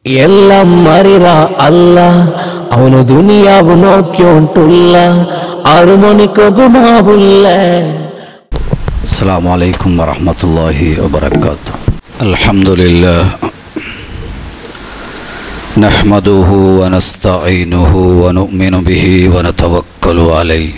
എല്ലാം അറിയ അല്ല അവನು ദുനിയാവ് നോക്കിയോണ്ടുള്ള അറുമണിക്കൊകുമാവുള്ള. അസ്സലാമു അലൈക്കും വറഹ്മത്തുള്ളാഹി വബറകാതുഹു. അൽഹംദുലില്ലാഹ് നഹ്മദുഹു വനസ്തഈനുഹു വനുഅ്മിനു ബിഹി വനതവക്കലു അലൈഹി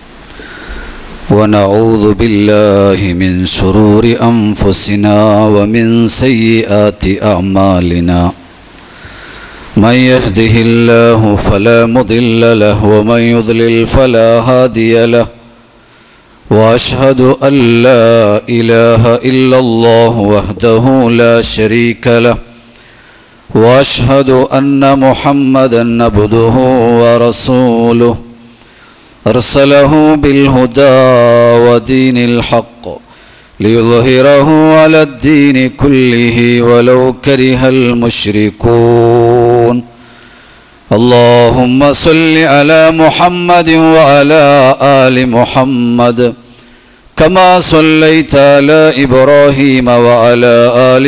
വനഊദു ബില്ലാഹി മിൻ ശുറൂരി അൻഫുസിനാ വമിൻ സയ്യിആതി അഅ്മാലിനാ. من يهده الله فلا مضل له ومن يضلل فلا هادي له وأشهد أن لا إله إلا الله وحده لا شريك له وأشهد أن محمدا عبده ورسوله أرسله بالهدى ودين الحق ليظهره على الدين كله ولو كره المشركون. اللهم صل على محمد وعلى آل محمد كما صليت على إبراهيم وعلى آل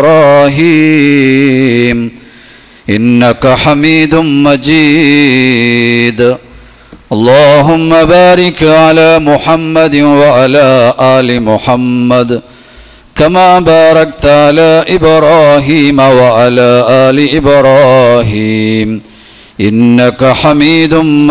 إبراهيم إنك حميد مجيد. اللهم بارك على محمد وعلى آل محمد كما باركت على إبراهيم وعلى آل إبراهيم إنك حميد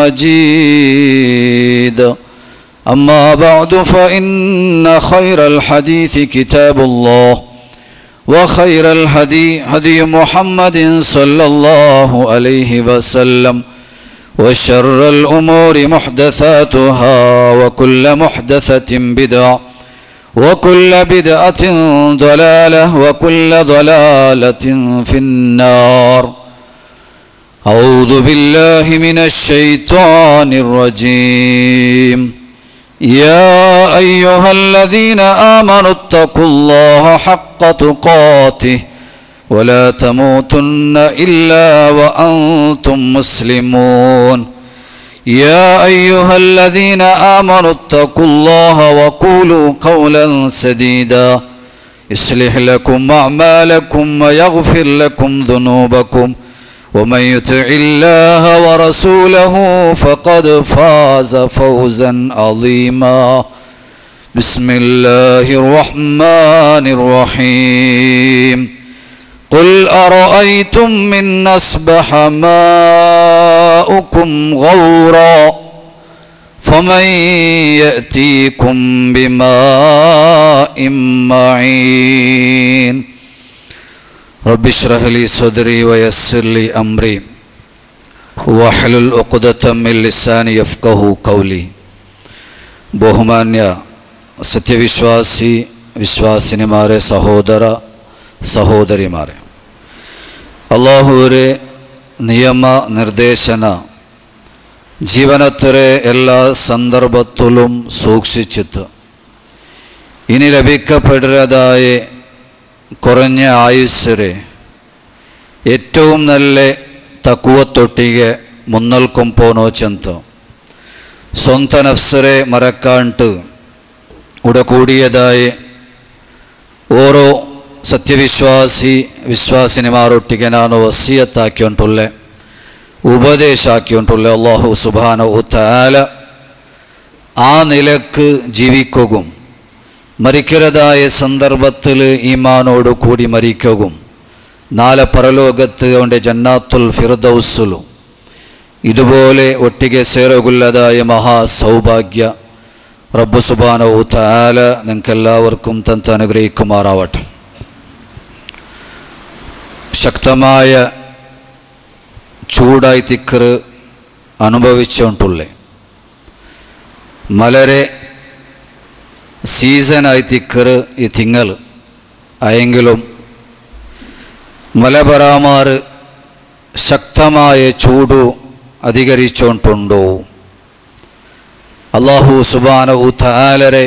مجيد. أما بعد فإن خير الحديث كتاب الله وخير الهدي هدي محمد صلى الله عليه وسلم وشر الأمور محدثاتها وكل محدثة بدعة وكل بدعة ضلالة وكل ضلالة في النار. أعوذ بالله من الشيطان الرجيم. يا أيها الذين آمنوا اتقوا الله حق تقاته ولا تموتن إلا وأنتم مسلمون. يا أيها الذين آمنوا اتقوا الله وقولوا قولا سديدا يصلح لكم أعمالكم ويغفر لكم ذنوبكم ومن يطع الله ورسوله فقد فاز فوزا عظيما. بسم الله الرحمن الرحيم. قل أرأيتم من أصبح ماؤكم غورا فمن يأتيكم بماء معين. رب اشرح لي صدري ويسر لي أمري واحلل عقدة من لساني يفقهوا قولي. ബഹുമാന്യ സത്യവിശ്വാസി വിശ്വാസിനിമാരെ, സഹോദര സഹോദരിമാരെ, അള്ളാഹുവിൻ്റെ നിയമ നിർദ്ദേശന ജീവനത്തിലെ എല്ലാ സന്ദർഭത്തിലും സൂക്ഷിച്ചിട്ട് ഇനി ലഭിക്കപ്പെടുന്നതായ കുറഞ്ഞ ആയുസ്സിലെ ഏറ്റവും നല്ല തക്കുവത്തൊട്ടിಗೆ മുന്നൽക്കും പോനോ ചെന്ത സ്വന്ത നഫ്സരെ മറക്കാണ്ട് ഉടകൂടിയതായ ഓരോ വിശ്വാസിനിമാരൊಟ್ಟಿಗೆ ನಾನು ವಸಿಯತ್ತಾಕಿಯುಂಟುಳ್ಳ ഉപദേശ ആക്കിയുണ്ടുള്ള അല്ലാഹു സുബ്ഹാനഹു തആല ആ നിലക്ക് ജീവിക്കുകയും മരിക്കുന്നതായ സന്ദർഭത്തിൽ ഈമാനോട് കൂടി മരിക്കുകയും നാളെ പരലോകത്ത് അവൻ്റെ ജന്നാത്തുൽ ഫിർദൗസിലും ഇതുപോലെ ഒട്ടിಗೆ ಸೇರಗುಳ್ಳದಾയ മഹാ സൗഭാഗ്യ റബ്ബ് സുബ്ഹാനഹു തആല നിങ്ങൾക്കെല്ലാവർക്കും തന്ന് അനുഗ്രഹിക്കുമാറാവട്ടെ. ശക്തമായ ചൂടായി തിക്കറ് അനുഭവിച്ചുകൊണ്ടുള്ള മലരെ സീസണായി തിക്കറ് ഈ തിങ്കൾ ആയെങ്കിലും മലബറാമാറ് ശക്തമായ ചൂട് അധികരിച്ചുകൊണ്ടുണ്ടോ. അല്ലാഹു സുബ്ഹാനഹു തആലരെ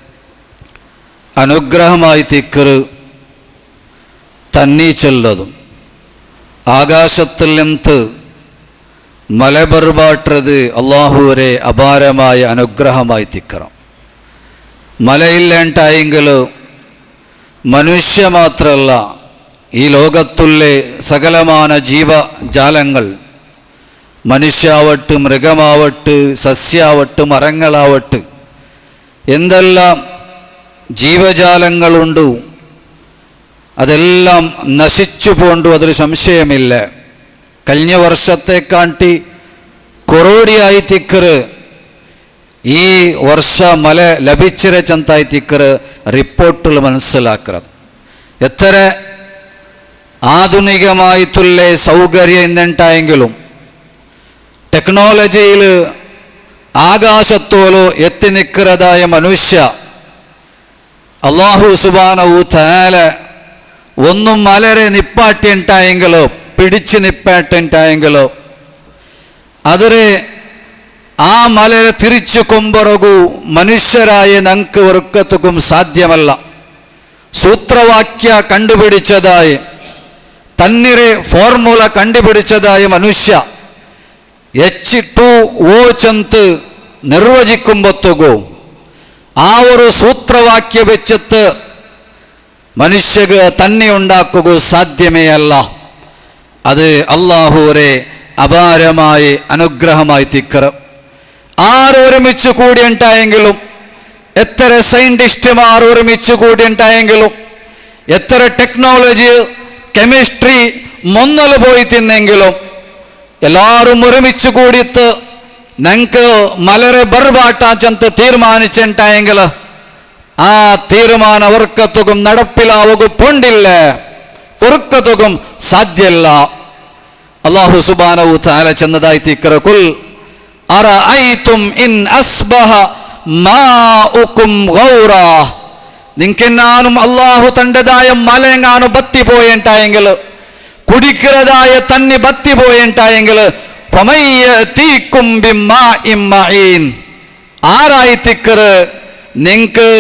അനുഗ്രഹമായി തിക്കറ് തന്നീച്ചല്ലതും ആകാശത്തിൽ നിന്ന് മലബർബാട്ടത് അള്ളാഹുവരെ അപാരമായ അനുഗ്രഹമായി തിക്കറം. മലയില്ലാണ്ടായെങ്കിൽ മനുഷ്യ മാത്രമല്ല ഈ ലോകത്തുള്ള സകലമാന ജീവജാലങ്ങൾ, മനുഷ്യാവട്ട്, മൃഗമാവട്ട്, സസ്യാവട്ട്, മരങ്ങളാവട്ട്, എന്തെല്ലാം ജീവജാലങ്ങളുണ്ട് അതെല്ലാം നശിച്ചു പോണ്ടു, അതിൽ സംശയമില്ല. കഴിഞ്ഞ വർഷത്തെക്കാട്ടി കൊറോടിയായി തിക്കറ് ഈ വർഷ മല ലഭിച്ചിരച്ചಂತಾയി തിക്കറ് റിപ്പോർട്ടുകൾ മനസ്സിലാക്കുന്നത്. എത്ര ആധുനികമായിട്ടുള്ള സൗകര്യം എന്നുണ്ടായെങ്കിലും ടെക്നോളജിയിൽ ആകാശത്തോലോ എത്തി നിൽക്കുന്നതായ മനുഷ്യ അല്ലാഹു സുബ്ഹാനഹു തആല ഒന്നും മലരെ നിപ്പാട്ടിണ്ടായെങ്കിലോ പിടിച്ച് നിപ്പാട്ടുണ്ടായെങ്കിലോ അതിരെ ആ മലരെ തിരിച്ചു കൊമ്പറകു മനുഷ്യരായ നമുക്ക് വർക്കത്തുക്കും സാധ്യമല്ല. സൂത്രവാക്യ കണ്ടുപിടിച്ചതായി, തന്നിരെ ഫോർമുല കണ്ടുപിടിച്ചതായ മനുഷ്യ H2O ചന്ത് നിർവചിക്കുമ്പോഴത്തേക്കു ആ ഒരു സൂത്രവാക്യ വെച്ചിട്ട് മനുഷ്യക്ക് തന്നെ ഉണ്ടാക്കുക സാധ്യമേ അല്ല. അത് അല്ലാഹുവരെ അപാരമായി അനുഗ്രഹമായി തിക്കറ്. ആരൊരുമിച്ച് കൂടിയുണ്ടായെങ്കിലും, എത്ര സയന്റിസ്റ്റുമാർ ഒരുമിച്ച് കൂടിയുണ്ടായെങ്കിലും, എത്ര ടെക്നോളജി കെമിസ്ട്രി മുന്നൽ പോയി തിന്നെങ്കിലും, എല്ലാവരും ഒരുമിച്ച് കൂടിയിട്ട് ഞങ്ങൾക്ക് മലരെ ബർബാട്ടാച്ചಂತ തീരുമാനിച്ചിട്ടുണ്ടായെങ്കിൽ ആ തീരുമാനം അവർക്കത്തുക്കും നടപ്പിലാവുക പോണ്ടില്ല, ഒർക്കത്തുക്കും സാധ്യല്ല. അല്ലാഹു സുബ്ഹാനഹു തആല ചെന്നതായി തിക്കറ കുൽ അറഅയ്തും ഇൻ അസ്ബഹ മാഉകും ഗൗറാ. നിങ്ങൾക്കെന്നാനും അല്ലാഹു തൻ്റെതായ മലയെങ്ങാനും ബത്തി പോയിട്ടായെങ്കിൽ, കുടിക്കുന്നതായ തന്നെ ബത്തി പോയിട്ടായെങ്കിൽ ഫമയ്യതീകും ബിമാഇൻ മഈൻ. ആരായി തിക്കറ് നിങ്ങൾക്ക്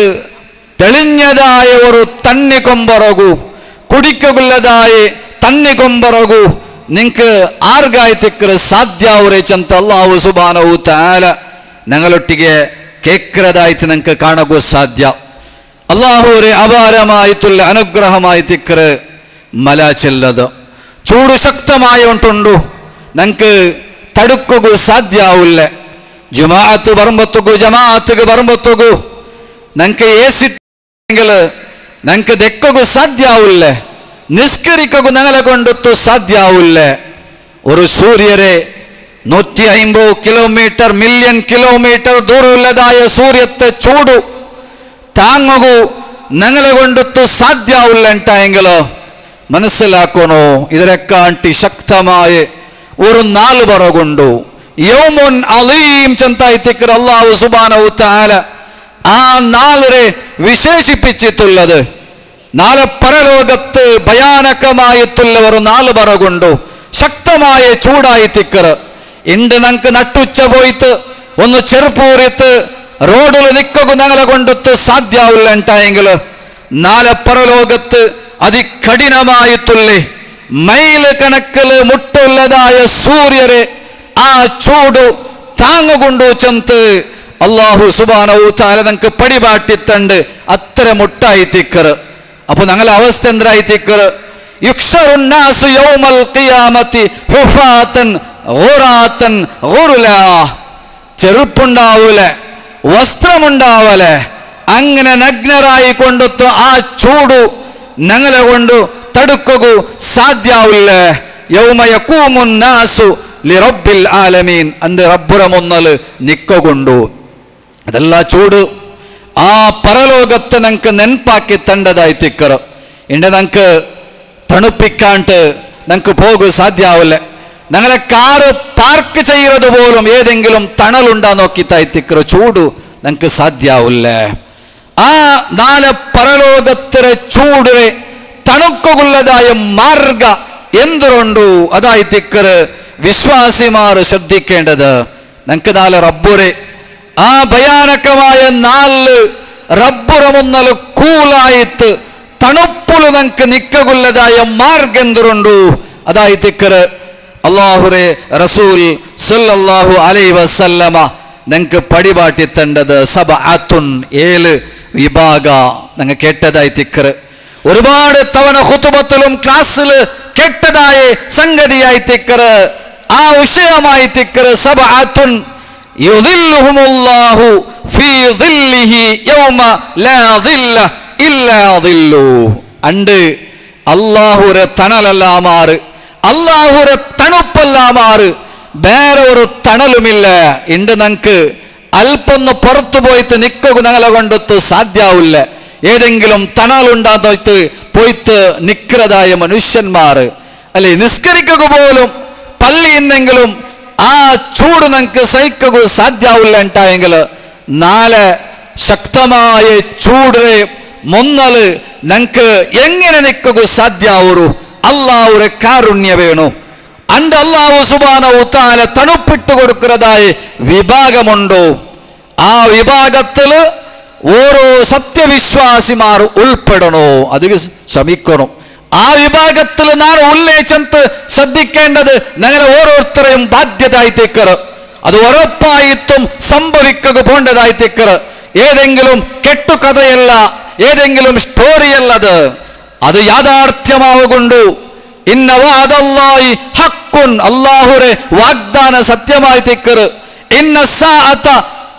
തെളിഞ്ഞതായ ഒരു തന്നി കൊമ്പറകു, കുടിക്കുള്ളതായ തന്നി കൊമ്പറകു നിങ്ങൾക്ക് ആർഗായി തിക്കറ് സാധ്യാവുരേച്ചಂತ അല്ലാഹു സുബ്ഹാനഹു തആല ഞങ്ങളൊಟ್ಟಿಗೆ കേൾക്കുന്നതായിട്ട് നിങ്ങൾക്ക് കാണുക സാധ്യ. അല്ലാഹുവരെ അപാരമായിട്ടുള്ള അനുഗ്രഹമായി തിക്കറ് മല ചെല്ലത്. ചൂട് ശക്തമായ ഉണ്ടുണ്ടു, ഞങ്ങൾക്ക് തടുക്കുക സാധ്യാവില്ല. ജുമാഅത്ത് പറമ്പത്തുകു, ജമാഅത്തുക്ക് പറമ്പത്തുകു ഞങ്ങൾക്ക് ഏസിട്ടെങ്കിൽ ഞങ്ങൾക്ക് ദെക്കുക സാധ്യാവില്ല, നിസ്കരിക്കുക ഞങ്ങളെ കൊണ്ടൊത്തു സാധ്യാവില്ല. ഒരു സൂര്യരെ 150 കിലോമീറ്റർ, മില്യൺ കിലോമീറ്റർ ദൂരമുള്ളതായ സൂര്യത്തെ ചൂട് താങ്ങുകു ഞങ്ങളെ കൊണ്ടൊത്തു സാധ്യാവില്ല ഉണ്ടായെങ്കിലോ മനസ്സിലാക്കണോ, ഇതിനെക്കാട്ടി ശക്തമായ ഒരു നാല് പറകൊണ്ടു. യൗമുൻ അലീം ചെന്തായി തിക്കർ അല്ലാഹു സുബ്ഹാനഹു തആല ആ നാളിനെ വിശേഷിപ്പിച്ചിട്ടുള്ളത്. നാളെ പരലോകത്ത് ഭയാനകമായിട്ടുള്ള ഒരു നാല് പറകൊണ്ടു, ശക്തമായ ചൂടായി തിക്കറ്. ഇണ്ട് ഞങ്ങൾക്ക് നട്ടുച്ച പോയിട്ട് ഒന്ന് ചെറുപ്പൂരിത്ത് റോഡിൽ നിൽക്കുക ഞങ്ങളെ കൊണ്ടൊത്ത് സാധ്യാവില്ല ഉണ്ടായെങ്കിൽ നാളെ പരലോകത്ത് അതികഠിനമായിട്ടുള്ള മൈല് കണക്കിൽ മുട്ടുള്ളതായ സൂര്യരെ ആ ചൂട് താങ്ങുകൊണ്ടു ചെന്ന് അല്ലാഹു സുബ്ഹാനഹു തആല ഞങ്ങൾക്ക് പടിപാട്ടിത്തണ്ട് അത്ര മുട്ടായി തിക്കറ്. അപ്പൊ ഞങ്ങളെ അവസ്ഥ എന്തായി തിക്കറ്? യുഹ്ശറുൻ നാസു യൗമൽ ഖിയാമത്തി ഹുഫാതൻ ഗുറാതൻ ഗുർലാ. ചെറുപ്പുണ്ടാവൂല, വസ്ത്രമുണ്ടാവല, അങ്ങനെ നഗ്നരായി കൊണ്ടൊത്തു ആ ചൂട് ഞങ്ങളെ കൊണ്ട് തടുക്കുക സാധ്യാവില്ല. യൗമ യഖൂമുൻ നാസു ലിറബ്ബിൽ ആലമീൻ. അന്ത് റബ്ബുര മുന്നൽ നിക്കൊണ്ടു ಅದೆಲ್ಲ ಚೂಡು ಆ ಪರಲೋಕത്തെ ഞങ്ങൾക്ക് നെൻപാക്കി തണ്ടതായി തിക്കറ്. ഇണ്ട് ഞങ്ങൾക്ക് തണുപ്പിക്കാണ്ട് ഞങ്ങൾക്ക് പോകുക സാധ്യാവില്ല. ഞങ്ങളെ കാറ് പാർക്ക് ചെയ്യുന്നത് പോലും ഏതെങ്കിലും തണലുണ്ടാ നോക്കിത്തായി തിക്കറ്. ചൂട് ഞങ്ങൾക്ക് സാധ്യാവില്ല. ആ നാല് പരലോകത്തിലെ ചൂടിനെ തണുക്കുള്ളതായ മാർഗ എന്തുകൊണ്ടു അതായി തിക്കറ് വിശ്വാസിമാർ ശ്രദ്ധിക്കേണ്ടത്. ഞങ്ങൾക്ക് നാല് റബ്ബുരെ ആ ഭയാനകമായ നാല് റബ്ബുറ മുന്നൽ കൂലായിട്ട് തണുപ്പുలు ഞങ്ങൾക്ക് നിക്കുള്ളതായ മാർഗം എന്തുകൊണ്ടു അതായി തിക്കറ് അല്ലാഹുരെ റസൂൽ സല്ലല്ലാഹു അലൈഹി വസല്ലമ ഞങ്ങൾക്ക് പടിപാട്ടി തണ്ടത് സബഅത്തുൻ 7 വിഭാഗ ഞങ്ങൾ കേട്ടതായി തിക്കറ്. ഒരുപാട് തവണ ഖുതുബത്തിലും ക്ലാസ്സിൽ കേട്ടതായ സംഗതിയായി തിക്കറ്, ആ വിഷയമായി തിക്കറ് സബഅത്തുൻ യുദില്ലുഹുമുല്ലാഹു ഫീ ദില്ലിഹി യൗമ ലാ ദില്ല ഇല്ലാ ദില്ലു. അണ്ട് അല്ലാഹുരെ തണലല്ലാമാറ്, അല്ലാഹുരെ തണുപ്പല്ലാമാറ് വേറെ ഒരു തണലുമില്ല. ഇണ്ട് നമുക്ക് അല്പൊന്ന് പുറത്തു പോയിട്ട് നിൽക്കുക ഞങ്ങളെ കൊണ്ടൊത്ത് സാധ്യാവില്ല. ഏതെങ്കിലും തണലുണ്ടായിട്ട് പോയിട്ട് നിൽക്കുന്നതായ മനുഷ്യന്മാർ അല്ലെ, നിസ്കരിക്കുക പോലും പള്ളിയെന്നെങ്കിലും ആ ചൂട് നമുക്ക് സഹിക്കുക സാധ്യാവില്ല ഉണ്ടായെങ്കിൽ നാളെ ശക്തമായ ചൂട് മുന്നല് ഞങ്ങൾക്ക് എങ്ങനെ നിൽക്കുക സാധ്യാവൂ? അല്ലാഹുരെ കാരുണ്യ വേണു. അണ്ട് അല്ലാഹു സുബ്ഹാനഹു തആല തണുപ്പിട്ട് കൊടുക്കുന്നതായ വിഭാഗമുണ്ടോ? ആ വിഭാഗത്തില് ഓരോ സത്യവിശ്വാസിമാർ ഉൾപ്പെടണോ? അത് ശ്രമിക്കണം. ആ വിഭാഗത്തിൽ നാളെ ഉല്ലേഖിച്ച് ശ്രദ്ധിക്കേണ്ടത് ഞങ്ങളെ ഓരോരുത്തരെയും ബാധ്യതയായി തിക്കറ്. അത് ഉറപ്പായിട്ടും സംഭവിക്കുക പോണ്ടതായി തിക്കറ്. ഏതെങ്കിലും കെട്ടുകഥയല്ല, ഏതെങ്കിലും സ്റ്റോറിയല്ലത്, അത് യാഥാർത്ഥ്യമാവുകൊണ്ടു. ഇന്ന വഅദല്ലാഹി ഹഖ്ഖുൻ, അല്ലാഹുരെ വാഗ്ദാന സത്യമായി തിക്കറ്. ഇന്ന സാഅത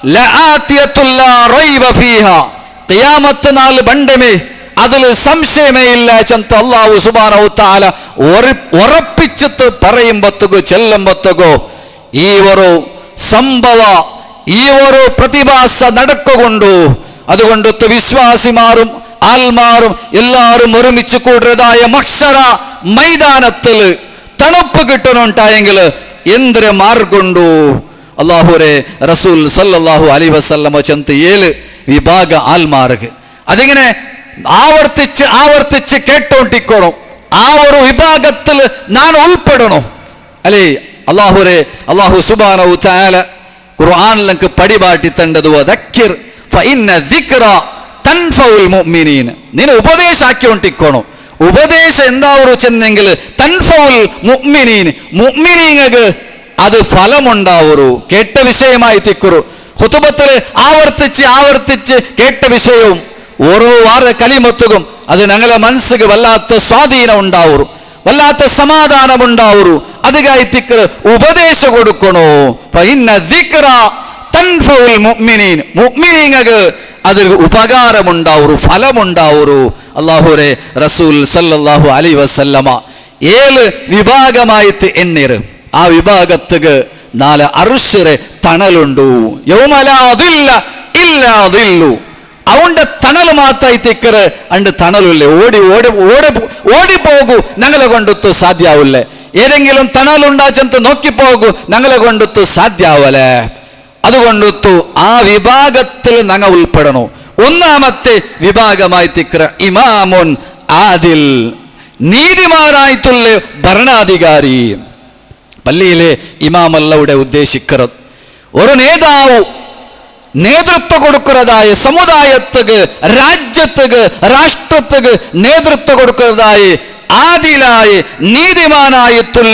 ലആതിയത്തുൻ ലാ റൈബ ഫീഹാ, ഖിയാമത്ത് നാൾ ബണ്ടമേ അതിൽ സംശയമേ ഇല്ല ചെന്ന് അല്ലാഹു സുബ്ഹാനഹു തആല ഉറപ്പിച്ചിട്ട് പറയുമ്പത്തുകോ ചെല്ലുമ്പത്തുകോ ഈ ഒരു സംഭവ, ഈ ഒരു പ്രതിഭാസ നടക്കുകൊണ്ടു. അതുകൊണ്ട് വിശ്വാസിമാരും ആൽമാരും എല്ലാവരും ഒരുമിച്ച് കൂടുന്നതായ മഹ്ശറ മൈതാനത്തിൽ തണുപ്പ് കിട്ടണുണ്ടായെങ്കിൽ എന്തൊരു മാർഗുണ്ടു? അല്ലാഹുരെ റസൂൽ സല്ലല്ലാഹു അലൈഹി വസല്ലമ ചെന്ന് 7 വിഭാഗ ആൽമാർക്ക് അതിങ്ങനെ ആവർത്തിച്ച് ആവർത്തിച്ച് കേട്ടോണ്ടിക്കണം. ആ ഒരു വിഭാഗത്തിൽ ഞാൻ ഉൾപ്പെടണം അല്ലേ? അല്ലാഹു സുബ്ഹാനഹു തആല ഖുർആനിൽ നമുക്ക് പടിപാട്ടി തണ്ടത് വദക്കിർ ഫഇന്ന ദിക്റ തൻഫഉൽ മുഅ്മിനീൻ. നിന്നെ ഉപദേശാക്കിക്കൊണ്ടിരിക്കണം. ഉപദേശം എന്താവൂ ചെന്നെങ്കിൽ തൻഫഉൽ മുഅ്മിനീൻ, മുഅ്മിനീങ്ങൾക്ക് അത് ഫലമുണ്ടാവൂ. കേട്ട വിഷയമായി തിക്കറു. ഖുതുബത്തിൽ ആവർത്തിച്ച് ആവർത്തിച്ച് കേട്ട വിഷയവും ഓരോ വാര കലിമത്തുകും അത് ഞങ്ങളെ മനസ്സിക്ക് വല്ലാത്ത സ്വാധീനം ഉണ്ടാവൂ, വല്ലാത്ത സമാധാനം ഉണ്ടാവൂ. അതിനായി തിക്കറ് ഉപദേശം കൊടുക്കണോ? ഫഇന്ന ദിക്റ തൻഫഉൽ മുഅ്മിനീൻ, മുഅ്മിനീങ്ങൾക്ക് അതിൽ ഉപകാരമുണ്ടാവൂ, ഫലമുണ്ടാവൂ. അല്ലാഹുരെ റസൂൽ സല്ലല്ലാഹു അലൈഹി വസല്ലമ 7 വിഭാഗമായിട്ട് എണ്ണിറ്. ആ വിഭാഗത്തുക്ക് 4 അർശിറെ തണലുണ്ടു. യൗമ ലാ ദില്ല ഇല്ലാ ദില്ലു. അവന്റെ തണൽ മാത്രമായി തിക്കറ്. അണ്ട് തണലില്ലേ, ഓടി ഓടി ഓടി ഓടിപ്പോകൂ, ഞങ്ങളെ കൊണ്ടൊത്തു സാധ്യാവില്ലേ. ഏതെങ്കിലും തണലുണ്ടാച്ചെന്ന് നോക്കിപ്പോകൂ, ഞങ്ങളെ കൊണ്ടൊത്തു സാധ്യാവല്ലേ. അതുകൊണ്ടൊത്തു ആ വിഭാഗത്തിൽ ഞങ്ങൾ ഉൾപ്പെടണോ. ഒന്നാമത്തെ വിഭാഗമായി തിക്കറ ഇമാമുൻ ആദിൽ, നീതിമാനായിട്ടുള്ള ഭരണാധികാരി. പള്ളിയിലെ ഇമാമല്ല ഇവിടെ ഉദ്ദേശിക്കുന്നത്. ഒരു നേതാവ് നേതൃത്വം കൊടുക്കുന്നതായ സമുദായത്തുക്ക്, രാജ്യത്തുക്ക്, രാഷ്ട്രത്തുക്ക് നേതൃത്വം കൊടുക്കുന്നതായ ആദിലായി നീതിമാനായിട്ടുള്ള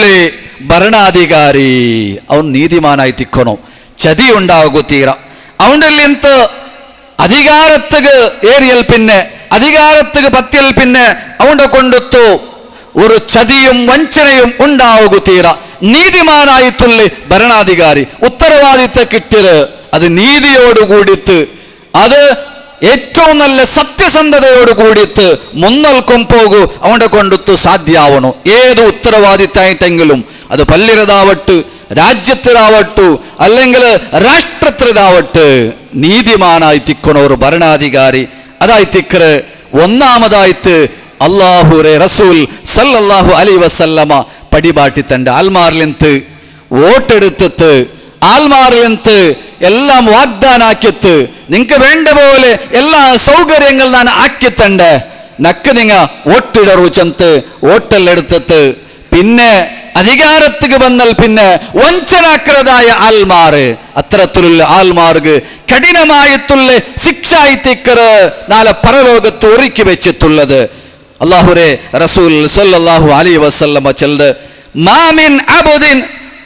ഭരണാധികാരി. അവൻ നീതിമാനായി തിക്കണം. ചതി ഉണ്ടാകൂ തീര. അവൻ്റെ എന്ത് അധികാരത്തുക്ക് ഏറിയൽ പിന്നെ അധികാരത്തുക്ക് പറ്റിയൽ പിന്നെ അവൻ്റെ കൊണ്ടെത്തു ഒരു ചതിയും വഞ്ചനയും ഉണ്ടാവുക തീര. നീതിമാനായിട്ടുള്ള ഭരണാധികാരി ഉത്തരവാദിത്തം കിട്ടിയത് അത് നീതിയോട് കൂടിയിട്ട്, അത് ഏറ്റവും നല്ല സത്യസന്ധതയോട് കൂടിയിട്ട് മുന്നൽക്കും പോകൂ അവൻ്റെ കൊണ്ടെത്തു സാധ്യമാവണോ. ഏത് ഉത്തരവാദിത്തമായിട്ടെങ്കിലും അത് പള്ളിയിലാവട്ടെ, രാജ്യത്തിലാവട്ടു, അല്ലെങ്കിൽ രാഷ്ട്രത്തിലാവട്ടെ, നീതിമാനായി തിക്കണ ഒരു ഭരണാധികാരി അതായി തിക്കറ്. ഒന്നാമതായിട്ട് അല്ലാഹുരെ റസൂൽ സല്ലല്ലാഹു അലൈഹി വസല്ലമ പടിപാട്ടി തൻ്റെ ആൽമാറിലെന്ത് വോട്ടെടുത്തിട്ട്, ആൽമാറിലെന്ത് എല്ലാം വാഗ്ദാനാക്കിത്ത്, നിങ്ങൾക്ക് വേണ്ട പോലെ എല്ലാ സൗകര്യങ്ങൾ ഞാൻ ആക്കിത്തണ്ട്, നക്ക് നിങ്ങ വോട്ടിടറു ചെന്ന് വോട്ടെല്ലെടുത്തിട്ട് പിന്നെ അധികാരത്തിക്ക് വന്നാൽ പിന്നെ വഞ്ചനാക്രതായ ആൽമാറ്, അത്തരത്തിലുള്ള ആൽമാർക്ക് കഠിനമായിട്ടുള്ള ശിക്ഷായി തിക്കറ് നാളെ പരലോകത്ത് ഒരുക്കി വെച്ചിട്ടുള്ളത്. അല്ലാഹുരെ റസൂൽ സല്ലല്ലാഹു അലൈഹി വസല്ലമ ചൊല്ലുന്നത്, മാ മിൻ അബ്ദിൻ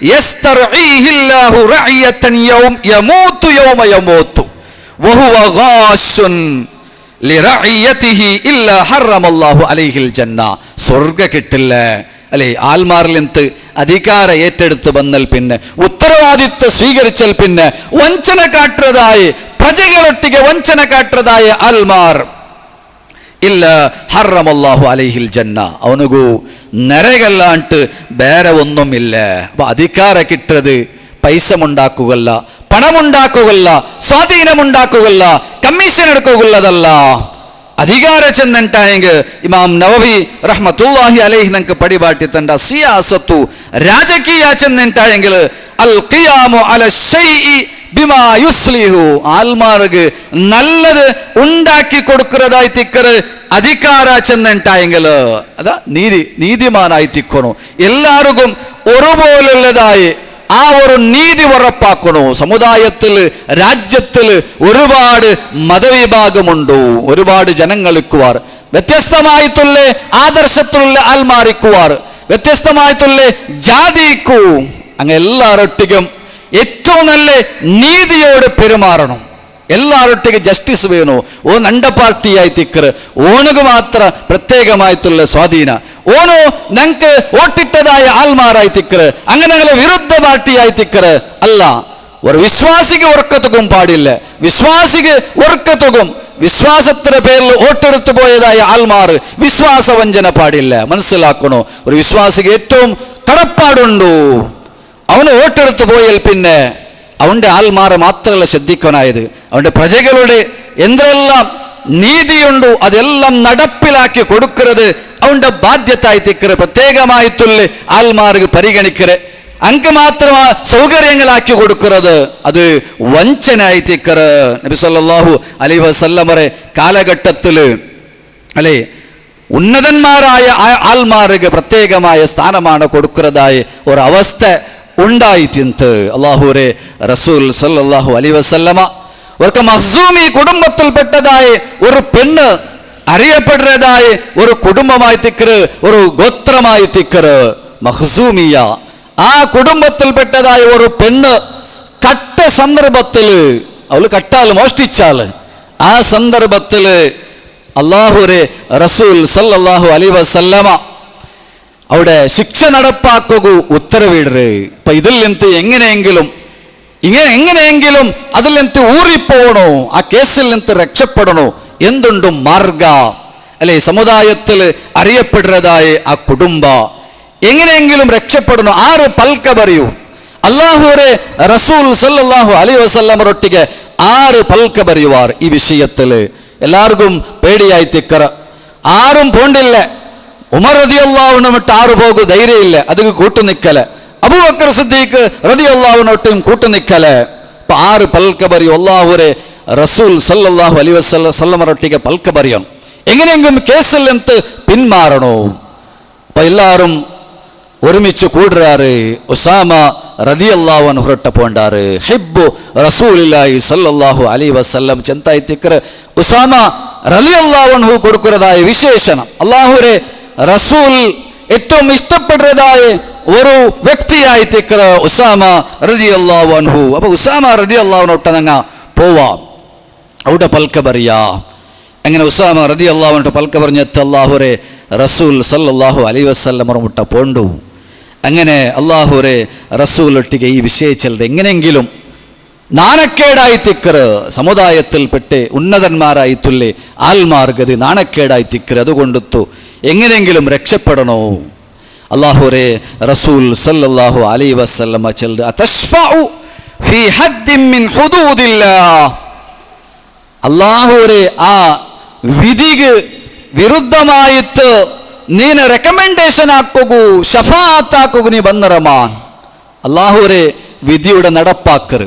യസ്തർഈഹില്ലാഹു റഅയതൻ യൗം യമൂതു യൗമ യമൂതു വഹുവ ഗാശുൻ ലിറഇയതിഹി ഇല്ലാ ഹറമല്ലാഹു അലൈഹിൽ ജന്ന. സ്വർഗ്ഗ കിട്ടില്ല അല്ലെ? ആൽമാറിൽ നിന്ന് അധികാരം ഏറ്റെടുത്ത് വന്നാൽ പിന്നെ ഉത്തരവാദിത്വം സ്വീകരിച്ചാൽ പിന്നെ വഞ്ചന കാട്ടുന്നതായി പ്രജകളൊട്ടിಗೆ വഞ്ചന കാട്ടുന്നതായ ആൽമാർ ഇല്ല ഹറമല്ലാഹു അലൈഹിൽ ജന്ന, അവനുಗೂ നരകല്ലാണ്ട് ಬೇರೆ ഒന്നുമില്ല. അപ്പൊ അധികാരം കിട്ടുന്നത് പൈസ ഉണ്ടാക്കുകയല്ല, പണമുണ്ടാക്കുകയല്ല, സ്വാധീനമുണ്ടാക്കുകയല്ല, കമ്മീഷൻ എടുക്കുകയുള്ളതല്ല. അധികാരം ചെന്നിട്ടായെങ്കിൽ ഇമാം നവവി റഹ്മത്തുള്ളാഹി അലൈഹി നമുക്ക് പടിപാട്ടി തണ്ട സിയാസത്തു രാജകീയ ചെന്നിട്ടായെങ്കിൽ അൽ ഖിയാമു അല ശൈഇ ബിമാ യുസ്ലിഹു, ആൽമാർക്ക് നല്ലത് ഉണ്ടാക്കി കൊടുക്കുന്നതായി തിക്കറ് അധികാര ചെന്നിട്ടായെങ്കിൽ അതാ നീതിമാനായി തിക്കണു. എല്ലാവർക്കും ഒരുപോലുള്ളതായി ആ ഒരു നീതി ഉറപ്പാക്കണോ. സമുദായത്തിൽ രാജ്യത്തിൽ ഒരുപാട് മതവിഭാഗമുണ്ടോ, ഒരുപാട് ജനങ്ങളിക്കുവാർ, വ്യത്യസ്തമായിട്ടുള്ള ആദർശത്തിലുള്ള ആൽമാരിക്കുവാർ, വ്യത്യസ്തമായിട്ടുള്ള ജാതിക്കു. അങ്ങ് എല്ലാവരൊട്ടിക്കും ഏറ്റവും നല്ല നീതിയോട് പെരുമാറണം. എല്ലാവരൊട്ടിಗೆ ജസ്റ്റിസ് വേണോ. ഓ നണ്ട പാർട്ടിയായി തിക്കറ് ഓണക്ക് മാത്ര പ്രത്യേകമായിട്ടുള്ള സ്വാധീന, ഓണോ ഞങ്ങൾക്ക് വോട്ടിട്ടതായ ആൽമാരായി തിക്കറ്, അങ്ങനെ വിരുദ്ധ പാർട്ടിയായി തിക്കറ് അല്ല. ഒരു വിശ്വാസിക്ക് ഉറക്കത്തുക്കും പാടില്ല, വിശ്വാസിക്ക് ഉറക്കത്തുക്കും വിശ്വാസത്തിന്റെ പേരിൽ വോട്ടെടുത്തു പോയതായ ആൽമാർ വിശ്വാസവഞ്ചന പാടില്ല. മനസ്സിലാക്കണോ? ഒരു വിശ്വാസിക്ക് ഏറ്റവും കടപ്പാടുണ്ടോ. അവന് വോട്ടെടുത്തു പോയാൽ പിന്നെ അവന്റെ ആൽമാരെ മാത്രമല്ല ശ്രദ്ധിക്കാനായത്, അവന്റെ പ്രജകളുടെ എന്തെല്ലാം നീതിയുണ്ടോ അതെല്ലാം നടപ്പിലാക്കി കൊടുക്കുന്നത് അവന്റെ ബാധ്യതായി തിക്കറ്. പ്രത്യേകമായിട്ടുള്ള ആൽമാർക്ക് പരിഗണിക്കറ്, അങ്ങ് മാത്രമാ സൗകര്യങ്ങളാക്കി കൊടുക്കുന്നത് അത് വഞ്ചനായി തിക്കറ്. നബി സല്ലല്ലാഹു അലൈഹി വസല്ലമയുടെ കാലഘട്ടത്തിൽ അല്ലെ ഉന്നതന്മാരായ ആൽമാർക്ക് പ്രത്യേകമായ സ്ഥാനമാണ് കൊടുക്കുന്നതായ ഒരു അവസ്ഥ ഉണ്ടായിട്ടുണ്ട്. അല്ലാഹുവേ റസൂൽ സല്ലല്ലാഹു അലൈഹി വസല്ലമ അവർക്ക് മഖ്സൂമി കുടുംബത്തിൽപ്പെട്ടതായ ഒരു പെണ്ണ് അറിയപ്പെടുന്നതായ ഒരു കുടുംബമായി തിക്കറ്, ഒരു ഗോത്രമായി തിക്കറ് മഖ്സൂമിയ. ആ കുടുംബത്തിൽപ്പെട്ടതായ ഒരു പെണ്ണ് കട്ട സന്ദർഭത്തിൽ അവൾ കട്ടാൽ മോഷ്ടിച്ചാൽ ആ സന്ദർഭത്തിൽ അല്ലാഹുവേ റസൂൽ സല്ലല്ലാഹു അലൈഹി വസല്ലമ അവിടെ ശിക്ഷ നടപ്പാക്കുക ഉത്തരവിടര്. അപ്പൊ ഇതിൽ നിന്ന് എങ്ങനെയെങ്കിലും അതിൽ നിന്ന് ഊറിപ്പോകണോ, ആ കേസിൽ നിന്ന് രക്ഷപ്പെടണോ, എന്തുണ്ടും മാർഗ അല്ലെ? സമുദായത്തിൽ അറിയപ്പെടുന്നതായ ആ കുടുംബ എങ്ങനെയെങ്കിലും രക്ഷപ്പെടണോ. ആറ് പൽക്ക പറയൂ. അല്ലാഹുവേ റസൂൽ സല്ലല്ലാഹു അലൈഹി വസല്ലമരൊട്ടിಗೆ ആറ് പൽക്ക പറയുവാർ ഈ വിഷയത്തിൽ. എല്ലാവർക്കും പേടിയായി തിക്കറ, ആരും പോണ്ടില്ല. ഉമർ റളിയല്ലാഹു അൻഹു വിട്ട് ആറ് പോകു ധൈര്യമില്ല, അതിന് കൂട്ടു നിക്കല്. അബൂബക്കർ സിദ്ദീഖ് റളിയല്ലാഹു അൻഹും കൂട്ടു നിക്കല്. അപ്പൊ ആറ് പൽക്ക പറയും. അല്ലാഹുവേ റസൂൽ സല്ലല്ലാഹു അലൈഹി വസല്ലമരൊട്ടിಗೆ പൽക്ക പറയും. എങ്ങനെയെങ്കിലും കേസിൽ നിന്ന് പിന്മാറണോ. അപ്പൊ എല്ലാവരും ഒരുമിച്ച് കൂടുറാറ്. ഉസാമ റളിയല്ലാഹു അൻഹു ಹೊರಟ പോണ്ടാറ്. ഹിബ്ബു റസൂലുള്ളാഹി സല്ലല്ലാഹു അലൈഹി വസല്ലം ചെന്തായി തിക്കറ് ഉസാമ റളിയല്ലാഹു അൻഹു കൊടുക്കുന്നതായ വിശേഷണം. അല്ലാഹുവേ റസൂൽ ഏറ്റവും ഇഷ്ടപ്പെടുന്നതായ ഒരു വ്യക്തിയായി തിക്കറ് ഉസാമ റളിയല്ലാഹു അൻഹു. അപ്പൊ ഉസാമ റളിയല്ലാഹു അൻഹു ഒട്ടനങ്ങ പോവാം, അവിടെ പൽക്ക പറയാ. അങ്ങനെ ഉസാമ റളിയല്ലാഹു അൻഹു പൽക്ക പറഞ്ഞെത്ത് അല്ലാഹുവേ റസൂൽ സല്ലല്ലാഹു അലൈഹി വസല്ലം മുട്ട പോണ്ടു. അങ്ങനെ അല്ലാഹുവേ റസൂലൊട്ടിಗೆ ഈ വിഷയിച്ചത് എങ്ങനെയെങ്കിലും നാണക്കേടായി തിക്കറ്, സമുദായത്തിൽപ്പെട്ട് ഉന്നതന്മാരായിട്ടുള്ള ആൽമാർഗത് നാണക്കേടായി തിക്കറ്. അതുകൊണ്ടു എങ്ങനെയെങ്കിലും രക്ഷപ്പെടണോ. അല്ലാഹുവേ റസൂൽ സല്ലല്ലാഹു അലൈഹി വസല്ലം ചൊല്ലു അതശ്ഫഉ ഫീ ഹദ്ദിൻ മിൻ ഹുദൂദില്ലാഹ്. അല്ലാഹുവേ ആ വിധിക്ക് വിരുദ്ധമായിട്ട് നീന് റെക്കമെൻഡേഷൻ ആക്കുകൂ, ഷഫാഅത്താക്കുകൂ നീ ബന്നറമാൻ. അല്ലാഹുവേ വിധിയുടെ നടപ്പാക്കറ്,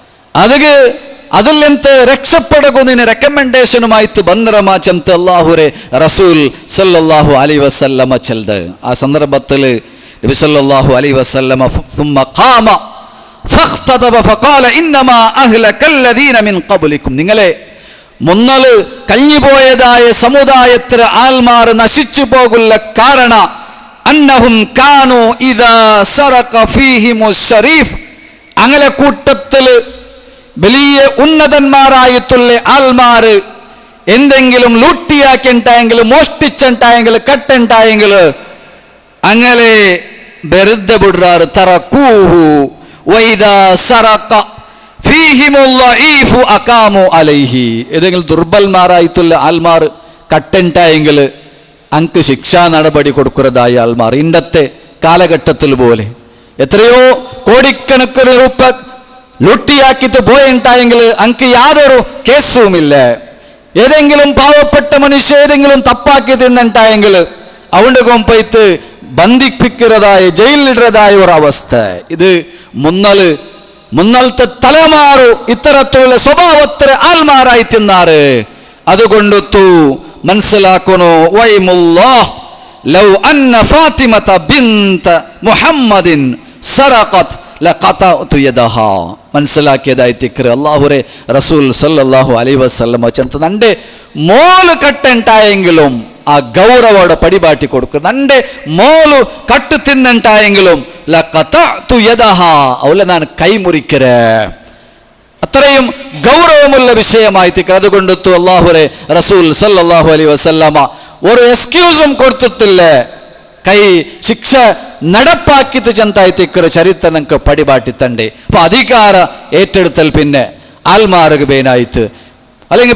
അതിൽ നിന്ന് രക്ഷപ്പെടുക നീന് റെക്കമെൻഡേഷനുമായിട്ട് ബന്നറമാ ചെന്ത് അല്ലാഹുവേ റസൂൽ സല്ലല്ലാഹു അലൈഹി വസല്ലമ ചെല്ല്. ആ സന്ദർഭത്തിൽ നബി സല്ലല്ലാഹു അലൈഹി വസല്ലമ ثم قام فاختطب فقال انما اهلك الذين من قبلكم. നിങ്ങളെ മുന്നൽ കഴിഞ്ഞുപോയതായ സമുദായത്തിലെ ആൽമാർ നശിച്ചു പോകുള്ള കാരണ അന്നഹും കാനു ഇദാ സറക ഫീഹിമുസ് ശരീഫ്. അങ്ങനെ കൂട്ടത്തിൽ വലിയ ഉന്നതന്മാരായിട്ടുള്ള ആൽമാർ എന്തെങ്കിലും ലൂട്ടിയാക്കിണ്ടായെങ്കിൽ, മോഷ്ടിച്ചുണ്ടായെങ്കിൽ, കട്ടുണ്ടായെങ്കിൽ അങ്ങനെ വെറുതെ വിടുറാറ്. തറക്കൂഹു വൈദാ സറഖ ഫീഹിമുൽ ലഈഫു അഖാമു അലൈഹി. ഏതെങ്കിലും ദുർബൽമാരായിട്ടുള്ള ആൾമാർ കട്ടുണ്ടായെങ്കിൽ അങ്ക് ശിക്ഷാ നടപടി കൊടുക്കുന്നതായ ആൾമാർ ഇന്നത്തെ കാലഘട്ടത്തിൽ പോലെ എത്രയോ കോടിക്കണക്കിന് രൂപ ലൂട്ടിയാക്കിയിട്ട് പോയിട്ടുണ്ടായെങ്കിൽ അങ്ക് യാതൊരു കേസുമില്ല. ഏതെങ്കിലും പാവപ്പെട്ട മനുഷ്യ ഏതെങ്കിലും തപ്പാക്കി തിന്നുണ്ടായെങ്കിൽ അവന്റെ കൊമ്പത്ത് ബന്ധിപ്പിക്കുന്നതായ ജയിലിലിടുന്നതായ ഒരവസ്ഥ. ഇത് മുന്നലത്തെ തലമാറു ഇത്തരത്തിലുള്ള സ്വഭാവത്തിന് ആൽമാരായി തിന്നാറ്. അതുകൊണ്ടു മനസ്സിലാക്കണോ, വൈമുല്ലാഹ് ലൗ അന്ന ഫാത്തിമത ബിൻത മുഹമ്മദിൻ സറഖത് ലഖതഅതു യദഹാ. മനസ്സിലാക്കിയതായി തിക്ര അല്ലാഹുവേ റസൂൽ സല്ലല്ലാഹു അലൈഹി വസല്ലം ചന്ത നന്റെ മോല് കട്ടുണ്ടായെങ്കിലും ആ ഗൗരവോടെ പടിപാട്ടി കൊടുക്കുക. നന്റെ മോല് കട്ട് തിന്നുണ്ടായെങ്കിലും ലഖതഅതു യദഹാ, അവളെ ഞാൻ കൈമുറിക്കര. അത്രയും ഗൗരവമുള്ള വിഷയമായി തിക്ര. അതുകൊണ്ട് അല്ലാഹുവേ റസൂൽ സല്ലല്ലാഹു അലൈഹി വസല്ലമ ഒരു എക്സ്ക്യൂസും കൊടുത്തിട്ടില്ല. കൈ ശിക്ഷ നടപ്പാക്കിയത് ചെന്തായിത്തിക്കറ് ചരിത്രം നമുക്ക് പടിപാട്ടി തണ്ടേ. അപ്പൊ അധികാര ഏറ്റെടുത്തൽ പിന്നെ ആൽമാർക്ക് ബേനായിട്ട് അല്ലെങ്കിൽ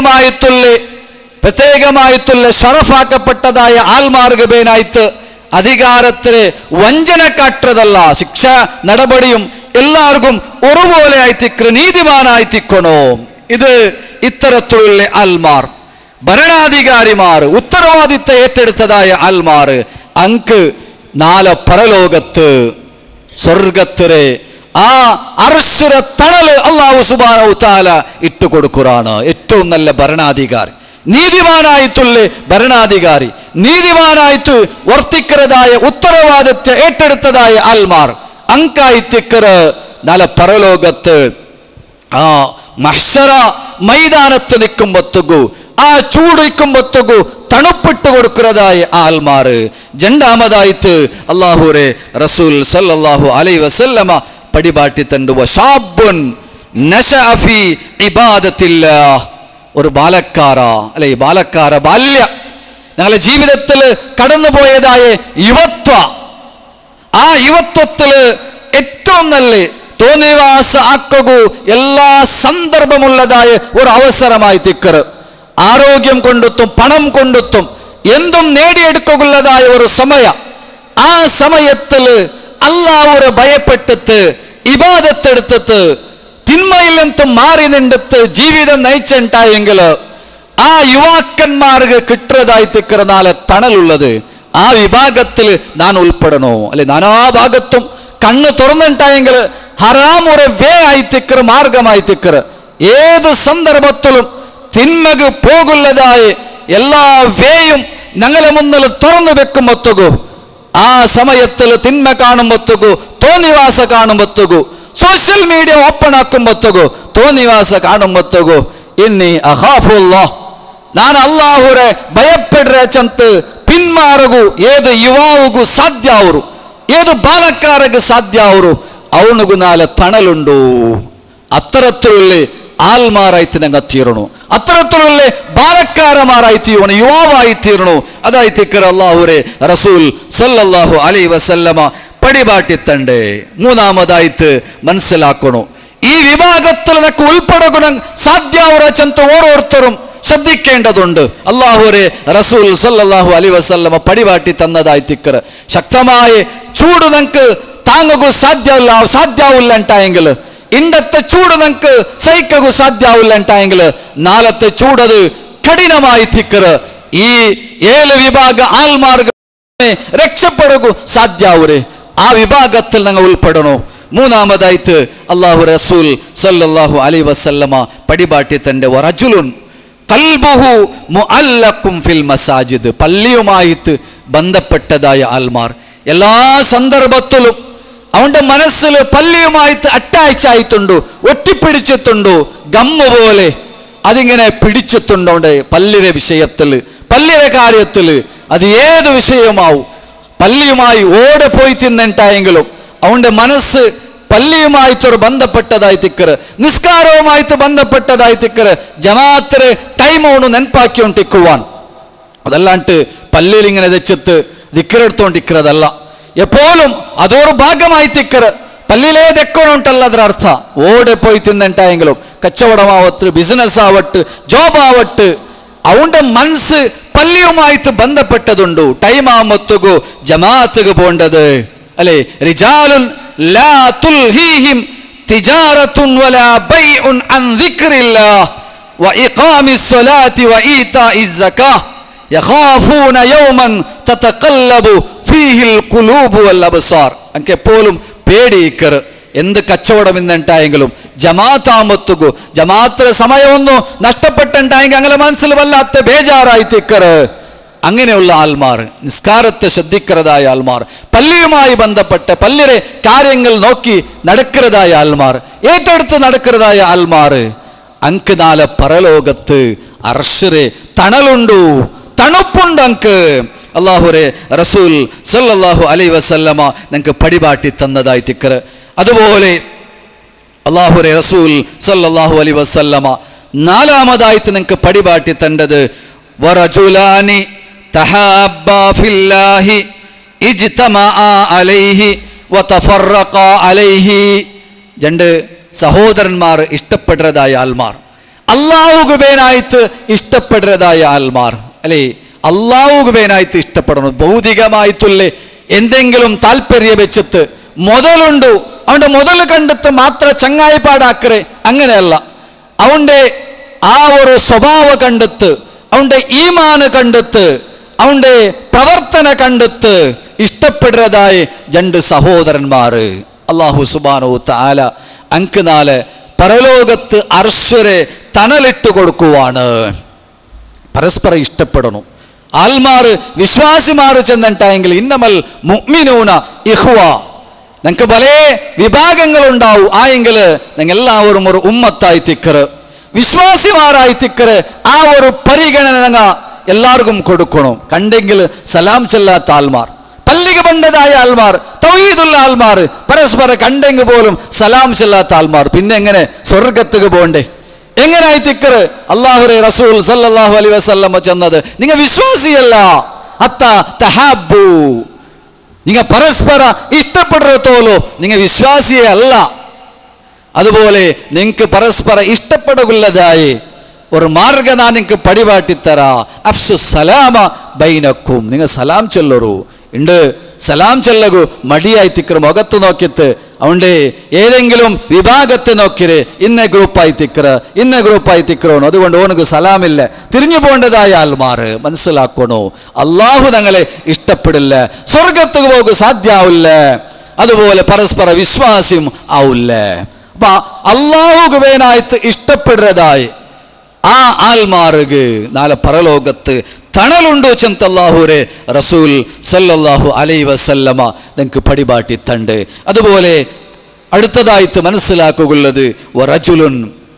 പ്രത്യേകമായിട്ടുള്ള ഷറഫാക്കപ്പെട്ടതായ ആൽമാർക്ക് ബേനായിട്ട് അധികാരത്തിന് വഞ്ചന കാട്ടതല്ല. ശിക്ഷ നടപടിയും എല്ലാവർക്കും ഒരുപോലെ ആയിത്തിക്കറ് നീതിമാനായിത്തിക്കണോ. ഇത് ഇത്തരത്തിലുള്ള ആൽമാർ, ഭരണാധികാരിമാർ, ഉത്തരവാദിത്തം ഏറ്റെടുത്തതായ ആൽമാർ അങ്ക് നാളെ പരലോകത്ത് സ്വർഗത്തിലെ ആ അർശിര തണല് അല്ലാഹു സുബ്ഹാനഹു തആല ഇട്ടുകൊടുക്കുറാണ്. ഏറ്റവും നല്ല ഭരണാധികാരി, നീതിമാനായിട്ടുള്ള ഭരണാധികാരി, നീതിമാനായിട്ട് വർത്തിക്കുന്നതായ ഉത്തരവാദിത്തം ഏറ്റെടുത്തതായ ആൽമാർ അങ്കായിത്തിക്കറ നാളെ പരലോകത്ത് ആ മഹ്ശറ മൈതാനത്ത് നിൽക്കുമ്പൊത്തുകു, ആ ചൂടിക്കുമ്പൊത്തുകു തണുപ്പിട്ട് കൊടുക്കുന്നതായ ആൽമാര്. രണ്ടാമതായിട്ട് അല്ലാഹുവേ റസൂൽ സല്ലല്ലാഹു അലൈഹി വസല്ലമ പടിപാട്ടി തണ്ടു വശാബുൻ നശഅ ഫീ ഇബാദത്തില്ലാഹ്. ഒരു ബാലക്കാര അല്ലെ ബാല്യ ഞങ്ങളുടെ ജീവിതത്തിൽ കടന്നുപോയതായ യുവത്വ, ആ യുവത്വത്തില് ഏറ്റവും നല്ല തോന്നിവാസ ആക്കകു എല്ലാ സന്ദർഭമുള്ളതായ ഒരു അവസരമായി തിക്കറ്. ആരോഗ്യം കൊണ്ടെത്തും, പണം കൊണ്ടെത്തും, എന്തും നേടിയെടുക്കുള്ളതായ ഒരു സമയം. ആ സമയത്തില് അല്ലാഹുവെ ഭയപ്പെട്ടിട്ട് ഇബാദത്തെടുത്തിട്ട് തിന്മയിൽ നിന്നും മാറി നിന്നിട്ട് ജീവിതം നയിച്ചുണ്ടായെങ്കിൽ ആ യുവാക്കന്മാർക്ക് കിട്ടുന്നതായി തിക്കറ നാളെ തണലുള്ളത്. ആ വിഭാഗത്തിൽ ഞാൻ ഉൾപ്പെടണോ അല്ലെ? നാനാഭാഗത്തും കണ്ണ് തുറന്നിട്ടായെങ്കിൽ ഹറാമുറ വേ ആയി തിക്കറ്, മാർഗമായി തിക്കറ്. ഏത് സന്ദർഭത്തിലും തിന്മക്ക് പോകുള്ളതായ എല്ലാ വേയും ഞങ്ങളെ മുന്നിൽ തുറന്നു വെക്കുമ്പൊത്തുകു, ആ സമയത്തിൽ തിന്മ കാണുമ്പൊത്തുകു, തോന്നിവാസ കാണുമ്പൊത്തുകു, സോഷ്യൽ മീഡിയ ഓപ്പൺ ആക്കുമ്പൊത്തുകു, തോന്നിവാസ കാണുമ്പൊത്തുകു, ഇന്നി അഖാഫുല്ലാഹ്, ഞാൻ അല്ലാഹുവെ ഭയപ്പെടുற ചന്ത് പിന്മാറുകു. ഏത് യുവാവുಗೂ ಸಾಧ್ಯ ಅವರು, ಏದು ಬಾಲಕಾರಗೆ ಸಾಧ್ಯ ಅವರು, ಅವನಿಗೂ ನಾಳೆ ತಣಲುಂಡು. ಅತ್ತರತ್ತುಳ್ಳ ಆಲ್ಮಾರಾಯ್ತು ನಂಗೆ ತೀರಣು, ಅತ್ತರತ್ತುಳ್ಳ ಬಾಲಕಾರಮಾರಾಯ್ತು, ಇವನು ಯುವಾವಾಯಿ ತೀರಣು. ಅದಾಯ್ತಿಕ್ಕರ ಅಲ್ಲಾಹುರೇ ರಸೂಲ್ ಸಲ್ಲಲ್ಲಾಹು ಅಲೈಹಿ ವಸಲ್ಲಮ പടിപാട്ടിത്തണ്ടേ. മൂന്നാമതായിട്ട് മനസ്സിലാക്കണു, ഈ വിഭാഗത്തിൽ നിനക്ക് ഉൾപ്പെടുക സാധ്യാവുറ ചന്ത ഓരോരുത്തരും ശ്രദ്ധിക്കേണ്ടതുണ്ട്. അല്ലാഹുവേ റസൂൽ സല്ലല്ലാഹു അലൈഹി വസല്ലമ പടിപാട്ടി തന്നതായി തിക്കർ. ശക്തമായ ചൂട് നമുക്ക് താങ്ങുകു സാധ്യാവില്ല ಅಂತಾയെങ്കിൽ, ഇണ്ടത്തെ ചൂട് നമുക്ക് സഹിക്കു സാധ്യാവില്ല ಅಂತಾയെങ്കിൽ, നാളത്തെ ചൂടത് കഠിനമായി തിക്കർ. ഈ 7 വിഭാഗ ആൽമാർഗ രക്ഷപ്പെടുക സാധ്യാവുരേ, ആ വിഭാഗത്തിൽ നിങ്ങൾ ഉൾപ്പെടണോ. മൂന്നാമതായിട്ട് അല്ലാഹു റസൂൽ സല്ലല്ലാഹു അലൈഹി വസല്ലമ പടിപാട്ടി തന്റെ വറജുലുൻ ഖൽബുഹു മുഅല്ലഖും ഫിൽ മസാജിദ്, പള്ളിയുമായിട്ട് ബന്ധപ്പെട്ടതായ ആൽമാർ എല്ലാ സന്ദർഭത്തിലും അവന്റെ മനസ്സിൽ പള്ളിയുമായിട്ട് അറ്റാച്ച് ആയിട്ടുണ്ട്, ഒട്ടിപ്പിടിച്ചിട്ടുണ്ട്, ഗമ്മ പോലെ അതിങ്ങനെ പിടിച്ചിട്ടുണ്ട്. പള്ളിയുടെ വിഷയത്തിൽ, പള്ളിയുടെ കാര്യത്തിൽ, അത് ഏത് വിഷയമാവും, പള്ളിയുമായി ഓടെ പോയി തിന്നിട്ടായെങ്കിലും അവന്റെ മനസ്സ് പള്ളിയുമായിട്ടൊരു ബന്ധപ്പെട്ടതായി തിക്കറ്, നിസ്കാരവുമായിട്ട് ബന്ധപ്പെട്ടതായി തിക്കറ്, ജമാഅത്തിന് ടൈം ഓണ് നെനപ്പാക്കിക്കൊണ്ടിരിക്കുവാൻ. അതല്ലാണ്ട് പള്ളിയിൽ ഇങ്ങനെ വെച്ചിട്ട് ദിക്കറെടുത്തോണ്ടിരിക്കുന്നതല്ല. എപ്പോഴും അതൊരു ഭാഗമായി തിക്കറ്. പള്ളിയിലേ തെക്കോണുണ്ടല്ല ಅದರ ಅರ್ಥ. ಓಡೆ പോയി തിന്നിട്ടായെങ്കിലും കച്ചവടമാവട്ട്, ബിസിനസ് ആവട്ട്, ജോബ് ആവട്ട്, അവന്റെ മനസ്സ് പള്ളിയുമായിട്ട് ബന്ധപ്പെട്ടതുണ്ട്. ടൈം ആവുമ്പത്തുകു ജമാഅത്തുക്ക് പോണ്ടത് അല്ലെ. റിജാലുൻ ലാ തുൽഹീഹിം തിജാറത്തുൻ വലാ ബൈഉൻ അൻ ദിക്രില്ലാഹ് വഇഖാമിസ് സ്വലാത്തി വഈതാഇസ് സകാഹ് യഖാഫൂന യൗമൻ തതഖല്ലബു ഫീഹിൽ ഖുലൂബു വൽ അബ്സാർ. അൻക്ക് എപ്പോഴും പേടിക്കർ. എന്ത് കച്ചവടം ഇന്നുണ്ടായെങ്കിലും ജമാഅത്താമത്തുകു ജമാഅത്തിന് സമയമൊന്നും നഷ്ടപ്പെട്ടുണ്ടായെങ്കിൽ അങ്ങനെ മനസ്സിൽ വല്ലാത്ത ബേജാറായി തിക്കറ്. അങ്ങനെയുള്ള ആൾമാർ, നിസ്കാരത്തെ ശ്രദ്ധിക്കുന്നതായ ആൾമാർ, പള്ളിയുമായി ബന്ധപ്പെട്ട പള്ളിയുടെ കാര്യങ്ങൾ നോക്കി നടക്കുന്നതായ ആൾമാർ, ഏറ്റെടുത്ത് നടക്കുന്നതായ ആൾമാർ, അങ്ക് നാളെ പരലോകത്ത് അർശിരെ തണലുണ്ടു, തണുപ്പുണ്ട് അങ്ക്. അള്ളാഹുരെ റസൂൽ സല്ലല്ലാഹു അലൈഹി വസല്ലമ നിങ്ങൾക്ക് പടിപാട്ടി തന്നതായി തിക്കറ്. അതുപോലെ അള്ളാഹുരെ റസൂൽ സല്ലല്ലാഹു അലൈഹി വസല്ലമ നാലാമതായിട്ട് നിങ്ങൾക്ക് പടിപാട്ടി തന്നത് വറജുലാനി തഹാബ്ബാ ഫില്ലാഹി ഇജ്തമആ അലൈഹി വതഫറഖാ അലൈഹി. രണ്ട് സഹോദരന്മാർ ഇഷ്ടപ്പെടുന്നതായ ആൾമാർ, അല്ലാഹുവിനായിട്ട് ഇഷ്ടപ്പെടുന്നതായ ആൾമാർ അല്ലേ. അല്ലാഹുവിനായിട്ട് ഇഷ്ടപ്പെടണം. ഭൗതികമായിട്ടുള്ള എന്തെങ്കിലും താല്പര്യം വെച്ചിട്ട് മുതലുണ്ടു അവന്റെ മുതൽ കണ്ടിട്ട് മാത്രം ചങ്ങായിപ്പാടാക്കറെ, അങ്ങനെയല്ല. അവന്റെ ആ ഒരു സ്വഭാവ കണ്ടിട്ട്, അവന്റെ ഈമാന് കണ്ടിട്ട്, അവന്റെ പ്രവർത്തന കണ്ടിട്ട് ഇഷ്ടപ്പെടുന്നതായ രണ്ട് സഹോദരന്മാര് അല്ലാഹു സുബ്ഹാനഹു തആല അൻക്ക് നാളെ പരലോകത്ത് അർശരെ തണലിട്ട് കൊടുക്കുവാണ്. പരസ്പരം ഇഷ്ടപ്പെടണം. ആൽമാറ് വിശ്വാസിമാറ് ചെന്നിട്ടായെങ്കിൽ ഇന്നമൽ മുഅ്മിനൂന ഇഖ്വ. നിങ്ങൾക്ക് പല വിഭാഗങ്ങളുണ്ടാവും. ആയെങ്കിൽ നിങ്ങൾ എല്ലാവരും ഒരു ഉമ്മത്തായി തിക്കറ്, വിശ്വാസിമാരായി തിക്കറ്. ആ ഒരു പരിഗണന നിങ്ങൾ എല്ലാവർക്കും കൊടുക്കണം. കണ്ടെങ്കിൽ സലാം ചെല്ലാത്ത ആൽമാർ, പള്ളിക്ക് പണ്ടതായ ആൽമാർ, തൗഹീദുള്ള ആൽമാർ, പരസ്പരം കണ്ടെങ്കിൽ പോലും സലാം ചെല്ലാത്ത ആൽമാർ പിന്നെ എങ്ങനെ സ്വർഗത്തേക്ക് പോകണ്ടേ? എങ്ങനായി തിക്കറ്? അല്ലാഹുവേ റസൂൽ സല്ലല്ലാഹു അലൈഹി വസല്ലം ചെന്നത് നിങ്ങൾ വിശ്വാസിയല്ല, അത്ത തഹബ്ബു, നിങ്ങൾ പരസ്പര ഇഷ്ടപ്പെടുത്തോലോ നിങ്ങൾ വിശ്വാസിയെ അല്ല. അതുപോലെ നിങ്ങൾക്ക് പരസ്പര ഇഷ്ടപ്പെടുകയുള്ളതായി ഒരു മാർഗം ഞാൻ നിങ്ങൾക്ക് പടിപാട്ടിത്തരാ. അഫ്സു സലാമ ബൈനക്കും, നിങ്ങൾ സലാം ചെല്ലറു ഉണ്ട്. സലാം ചെല്ലകു മടിയായി തിക്കറ്, മുഖത്ത് നോക്കിയിട്ട് അവൻ്റെ ഏതെങ്കിലും വിഭാഗത്തെ നോക്കിര് ഇന്ന ഗ്രൂപ്പായി തിക്കറ്, ഇന്ന ഗ്രൂപ്പായി തിക്കറോണു. അതുകൊണ്ട് ഓനക്ക് സലാമില്ല. തിരിഞ്ഞു പോകേണ്ടതായ ആൾമാർ മനസ്സിലാക്കണോ, അള്ളാഹു ഞങ്ങളെ ഇഷ്ടപ്പെടില്ല, സ്വർഗത്തുക്ക് പോകുക സാധ്യാവില്ല, അതുപോലെ പരസ്പര വിശ്വാസം ആവില്ല. അപ്പൊ അള്ളാഹുവിനായിട്ട് ഇഷ്ടപ്പെടുന്നതായി ആ ആൽമാർക്ക് നാളെ പരലോകത്ത് തണലുണ്ടോ ചെന്ന് അല്ലാഹുവേ റസൂൽ സല്ലല്ലാഹു അലൈഹി വസല്ലമ നിങ്ങൾക്ക് പടിപാട്ടി തണ്ട്. അതുപോലെ അടുത്തതായിട്ട് മനസ്സിലാക്കുകയുള്ളത് വറജുലുൻ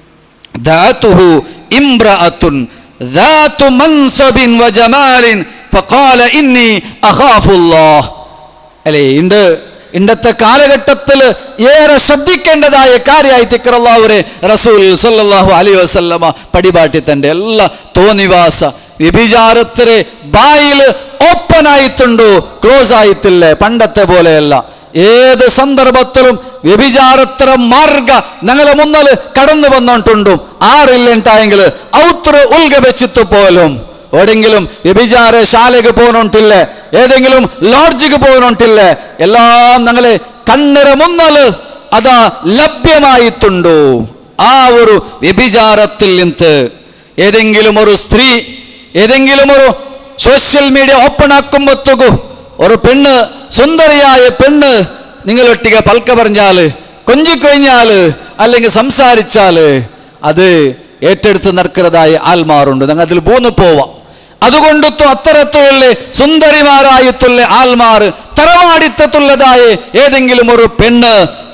ദാതുഹു ഇംറഅത്തുൻ ദാതു മൻസബിൻ വജമാലിൻ ഫഖാല ഇന്നി അഖാഫുല്ലാഹ്. അല്ലേ, ഇന്നത്തെ കാലഘട്ടത്തിൽ ഏറെ ശ്രദ്ധിക്കേണ്ടതായ കാര്യമായി തിക്കർ അല്ലാഹുവേ റസൂൽ സല്ലല്ലാഹു അലൈഹി വസല്ലമ പടിപാട്ടി തന്റെ എല്ലാ തോന്നിവാസ വ്യഭിചാരത്തിന് ബായിൽ ഓപ്പൺ ആയിട്ടുണ്ടോ, ക്ലോസ് ആയിട്ടില്ല. പണ്ടത്തെ പോലെയല്ല. ഏത് സന്ദർഭത്തിലും വ്യഭിചാരത്തിന് മാർഗ ഞങ്ങളെ മുന്നിൽ കടന്നു വന്നോണ്ടുണ്ടും. ആറില്ലുണ്ടായെങ്കിൽ ഔത്ര ഉൽഗ വെച്ചിട്ട് പോലും എവിടെങ്കിലും വ്യഭിചാര ശാലയ്ക്ക് പോകുന്നോണ്ടില്ല, ഏതെങ്കിലും ലോഡ്ജിക്ക് പോകുന്നോണ്ടില്ല, എല്ലാം ഞങ്ങളെ കണ്ണിര മുന്നിൽ അതാ ലഭ്യമായിട്ടുണ്ടോ. ആ ഒരു വ്യഭിചാരത്തിൽ നിന്ന് ഏതെങ്കിലും ഒരു സ്ത്രീ ഏതെങ്കിലും ഒരു സോഷ്യൽ മീഡിയ ഓപ്പൺ ആക്കുമ്പോഴത്തേക്കു ഒരു പെണ്ണ്, സുന്ദരിയായ പെണ്ണ് നിങ്ങളൊട്ടിക പൽക്ക പറഞ്ഞാല്, കൊഞ്ചിക്കൊഴിഞ്ഞാല്, അല്ലെങ്കിൽ സംസാരിച്ചാല് അത് ഏറ്റെടുത്ത് നടക്കുന്നതായ ആൽമാറുണ്ട്. ഞങ്ങൾ അതിൽ പോന്നു പോവാം. അതുകൊണ്ടു അത്തരത്തിലുള്ള സുന്ദരിമാരായിട്ടുള്ള ആൽമാർ, തറവാടിത്തത്തുള്ളതായ ഏതെങ്കിലും ഒരു പെണ്ണ്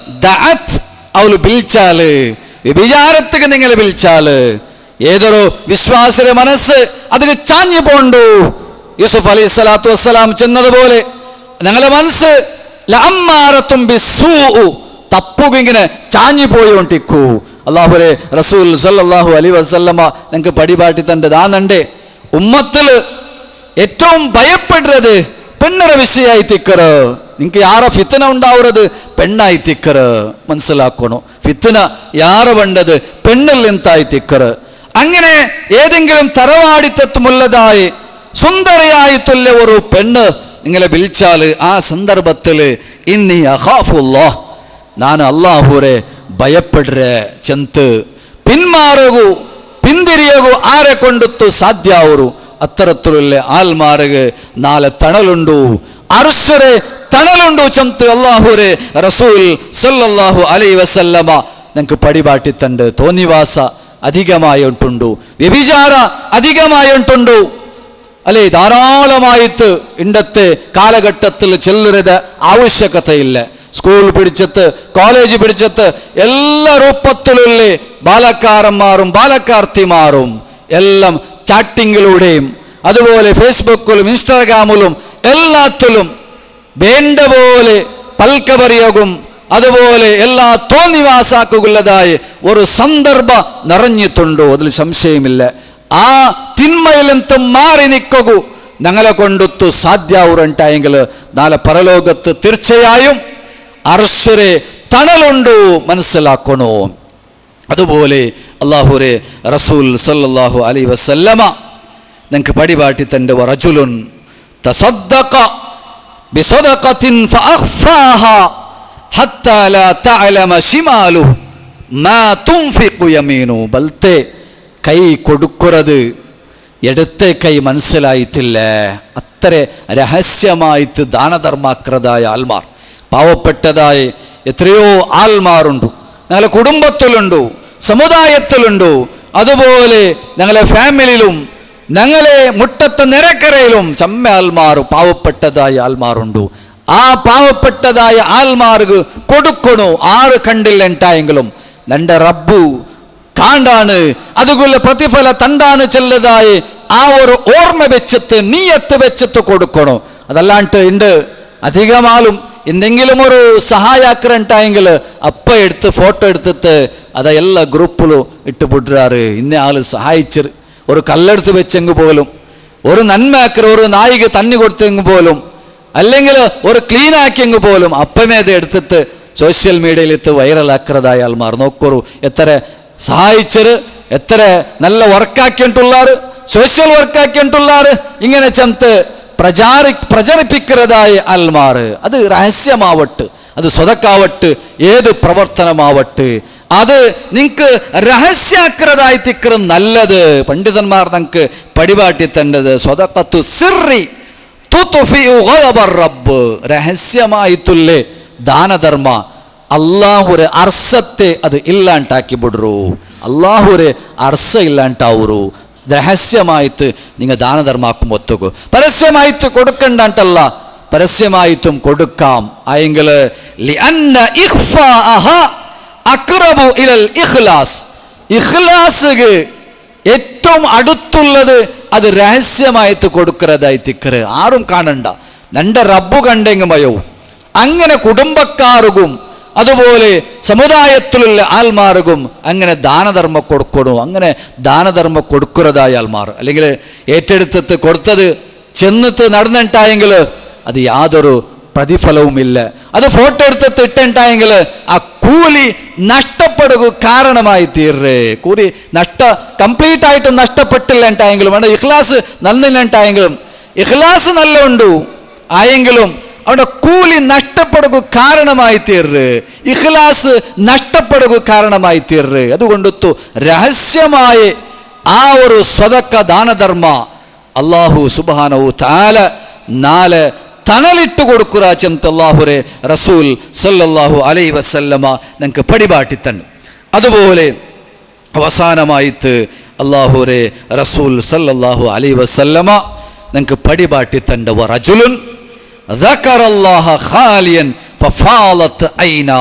അവള് വിളിച്ചാല്, വിചാരത്തിന് നിങ്ങൾ വിളിച്ചാല്, ഏതൊരു വിശ്വാസിയുടെ മനസ്സ് അതിന് ചാഞ്ഞു പോണ്ടു. യൂസുഫ് അലൈഹി സ്വലാത്തു വസ്സലാം ചെന്നതുപോലെ ഞങ്ങളുടെ മനസ്സ് ലഅമ്മാറത്തും ബിസ്സൂഉ തപ്പുക ഇങ്ങനെ ചാഞ്ഞു പോയോണ്ടിക്കൂ. അള്ളാഹുരെ റസൂൽ സല്ലല്ലാഹു അലൈഹി വസല്ലമ ഞങ്ങൾക്ക് പടിപാട്ടി തണ്ടതാന്നുണ്ടേ. ഉമ്മത്തിൽ ഏറ്റവും ഭയപ്പെടുന്നത് പെണ്ണര വിഷയായി തിക്കറ്. നിങ്ങൾക്ക് യാറ ഫിത്തന ഉണ്ടാവുന്നത് പെണ്ണായി തിക്കറ് മനസ്സിലാക്കണോ. ഫിത്തന യാറ വേണ്ടത് പെണ്ണിൽ നിന്നായി തിക്കറ്. അങ്ങനെ ഏതെങ്കിലും തറവാടിത്തത്വമുള്ളതായി സുന്ദരയായിട്ടുള്ള ഒരു പെണ്ണ് നിങ്ങളെ വിളിച്ചാല് ആ സന്ദർഭത്തിൽ ഇന്നി അഖാഫുല്ലാഹ്, ನಾನು ಅಲ್ಲಾಹುರೆ ಭಯಪಡ್ರೆ ಚಂತ್ ಪಿನ್ಮಾರಗು ಪಿಂದಿರಿಯಗು ಆರೆ ಕೊಂಡುತ್ತು ಸಾಧ್ಯ ಅವರು ಅತ್ತರತ್ತುರಲ್ಲೇ ಆಲ್ಮಾರಗೆ ನಾಳೆ ತಣಲುಂಡು ಅರುಷರೆ ತಣಲುಂಡು ಚಂತ್ ಅಲ್ಲಾಹುರೆ റസൂൽ സല്ലല്ലാഹു അലൈഹി വസല്ലമ ഞങ്ങൾക്ക് പടിപാട്ടിത്തണ്ട്. തോന്നിവാസ അധികമായിട്ടുണ്ടു, വ്യഭിചാര അധികമായിട്ടുണ്ടു അല്ലെ. ധാരാളമായിട്ട് ഇന്നത്തെ കാലഘട്ടത്തിൽ ചെല്ലരുത് ആവശ്യകതയില്ല. സ്കൂൾ പിടിച്ചത്ത് കോളേജ് പിടിച്ചത്ത് എല്ലാ രൂപത്തിലുള്ള ബാലക്കാരന്മാരും ബാലക്കാർത്തിമാരും എല്ലാം ചാറ്റിങ്ങിലൂടെയും അതുപോലെ ഫേസ്ബുക്കിലും ഇൻസ്റ്റാഗ്രാമിലും എല്ലാത്തിലും വേണ്ട പോലെ പൽക്കപറിയകും അതുപോലെ എല്ലാ തോന്നിവാസാക്കുള്ളതായി ഒരു സന്ദർഭ നിറഞ്ഞിട്ടുണ്ടോ, അതിൽ സംശയമില്ല. ആ തിന്മയിലെന്തും മാറി നിൽക്കൂ ഞങ്ങളെ കൊണ്ടൊത്തു സാധ്യാവുറണ്ടായെങ്കിൽ നാളെ പരലോകത്ത് തീർച്ചയായും അർശരെ തണലുണ്ടു മനസ്സിലാക്കണോ. അതുപോലെ അല്ലാഹുരെ റസൂൽ സല്ലല്ലാഹു അലൈഹി വസല്ലമ ഞങ്ങൾക്ക് പടിപാട്ടി തന്റെ റജുലുൻ തസദ്ദഖ ബിസദഖത്തിൻ ഫഅഖ്ഫാഹ ഹത്താ ലാ തഅലമ ശിമാലുഹു മാ തുൻഫിഖു യമീനു. ബൽത്തെ കൈ കൊടുക്കുന്നത് എടുത്ത കൈ മനസ്സിലായിട്ടില്ല. അത്ര രഹസ്യമായിട്ട് ദാനധർമാക്രതായ ആൽമാർ, പാവപ്പെട്ടതായ എത്രയോ ആൽമാരുണ്ട്. ഞങ്ങളെ കുടുംബത്തിലുണ്ടു, സമുദായത്തിലുണ്ടു, അതുപോലെ ഞങ്ങളെ ഫാമിലിയിലും ഞങ്ങളെ മുട്ടത്തെ നിരക്കരയിലും ചമ്മ ആൽമാർ പാവപ്പെട്ടതായ ആൽമാരുണ്ട്. ആ പാവപ്പെട്ടതായ ആൽമാർക്ക് കൊടുക്കണു. ആറ് കണ്ടില്ലെണ്ടായെങ്കിലും നിന്റെ റബ്ബു കാണ്ടാണ്, അതുപോലെ പ്രതിഫല തണ്ടാണ് ചെല്ലതായി ആ ഒരു ഓർമ്മ വെച്ചിട്ട് നീയത്ത് വെച്ചിട്ട് കൊടുക്കണോ. അതല്ലാണ്ട് ഉണ്ട് അധികമാലും എന്തെങ്കിലും ഒരു സഹായാക്കറുണ്ടായെങ്കിൽ അപ്പ എടുത്ത് ഫോട്ടോ എടുത്തിട്ട് അത എല്ലാ ഗ്രൂപ്പിലും ഇട്ട് പൊട്ടുകാറ്. ഇന്ന ആള് സഹായിച്ചത് ഒരു കല്ലെടുത്ത് വെച്ചെങ്കിൽ പോലും, ഒരു നന്മയാക്കർ ഒരു നായിക തന്നി കൊടുത്തെങ്കിൽ പോലും, അല്ലെങ്കിൽ ഒരു ക്ലീൻ ആക്കിയെങ്കിൽ പോലും അപ്പമേ അത് എടുത്തിട്ട് സോഷ്യൽ മീഡിയയിലെത്ത് വൈറലാക്കുന്നതായ ആൾമാർ നോക്കൂ. എത്ര സഹായിച്ചത്, എത്ര നല്ല വർക്കാക്കിയിട്ടുള്ളാറ്, സോഷ്യൽ വർക്കാക്കിയിട്ടുള്ളാറ്, ഇങ്ങനെ ചെന്ന് പ്രചരിപ്പിക്കുന്നതായ ആൽമാർ. അത് രഹസ്യമാവട്ടെ, അത് സ്വതക്കാവട്ടെ, ഏത് പ്രവർത്തനമാവട്ടെ, അത് നിങ്ങൾക്ക് രഹസ്യാക്കൃതായി തിക്കറ് നല്ലത്. പണ്ഡിതന്മാർ നമുക്ക് പടിപാട്ടി തണ്ടത് സ്വതക്കത്തു സിർറി തുത്ഫിഉ ഗളബർ റബ്ബ്. രഹസ്യമായിട്ടുള്ളേ ദാനധർമ്മ അള്ളാഹുരെ അർസത്തെ അത് ഇല്ലാണ്ടാക്കി ಬಿಡ್ರು. അള്ളാഹുരെ അർസ ഇല്ലാണ്ടാവൂರು. രഹസ്യമായിട്ട് നിങ്ങൾ ദാനധർമാക്കും ഒത്തുകു. പരസ്യമായിട്ട് കൊടുക്കണ്ടല്ല, പരസ്യമായിട്ടും കൊടുക്കാം. ആയെങ്കിൽ ലിഅന്ന ഇഖ്ഫാഅഹ അഖ്റബു ഇലൽ ഇഖ്ലാസ്. ഇഖ്ലാസ്ക്ക് ഏറ്റവും അടുത്തുള്ളത് അത് രഹസ്യമായിട്ട് കൊടുക്കുന്നതായി തിക്കറ്. ആരും കാണണ്ട, നിന്റെ റബ്ബു കണ്ടെങ്കിൽ മയോ. അങ്ങനെ കുടുംബക്കാർക്കും അതുപോലെ സമുദായത്തിലുള്ള ആൽമാർക്കും അങ്ങനെ ദാനധർമ്മ കൊടുക്കണോ. അങ്ങനെ ദാനധർമ്മ കൊടുക്കുന്നതായ ആൽമാർ അല്ലെങ്കിൽ ഏറ്റെടുത്തിട്ട് കൊടുത്തത് ചെന്നിട്ട് നടന്നിട്ടായെങ്കിൽ അത് യാതൊരു പ്രതിഫലവുമില്ല. അത് ഫോട്ടോ എടുത്തിട്ട് ഇട്ടുണ്ടായെങ്കിൽ ആ കൂലി നഷ്ടപ്പെടുക കാരണമായി തീർറേ. കൂലി കംപ്ലീറ്റ് ആയിട്ട് നഷ്ടപ്പെട്ടില്ല ഉണ്ടായെങ്കിലും അവിടെ ഇഖ്ലാസ് നന്നിട്ടുണ്ടായെങ്കിലും, ഇഖ്ലാസ് നല്ല ഉണ്ടു ആയെങ്കിലും അവിടെ കൂലി നഷ്ടപ്പെടുക കാരണമായി തീർറ്, ഇഖ്ലാസ് നഷ്ടപ്പെടുക കാരണമായി തീർറ്. അതുകൊണ്ടു രഹസ്യമായ ആ ഒരു സ്വതക്ക ദാനധർമ്മ അല്ലാഹു സുബ്ഹാനഹു തആല നാല് തണലിട്ട് കൊടുക്കുക ചെന്ന് അല്ലാഹുരെ റസൂൽ സല്ലല്ലാഹു അലൈഹി വസല്ലമ ഞങ്ങൾക്ക് പടിപാട്ടി തന്നെ. അതുപോലെ അവസാനമായിട്ട് അല്ലാഹുരെ റസൂൽ സല്ലല്ലാഹു അലൈഹി വസല്ലമ ഞങ്ങൾക്ക് പടിപാട്ടി തന്റെ റജുലുൻ ദക്കറല്ലാഹ ഖാലിയൻ ഫഫാലത് ഐനാ.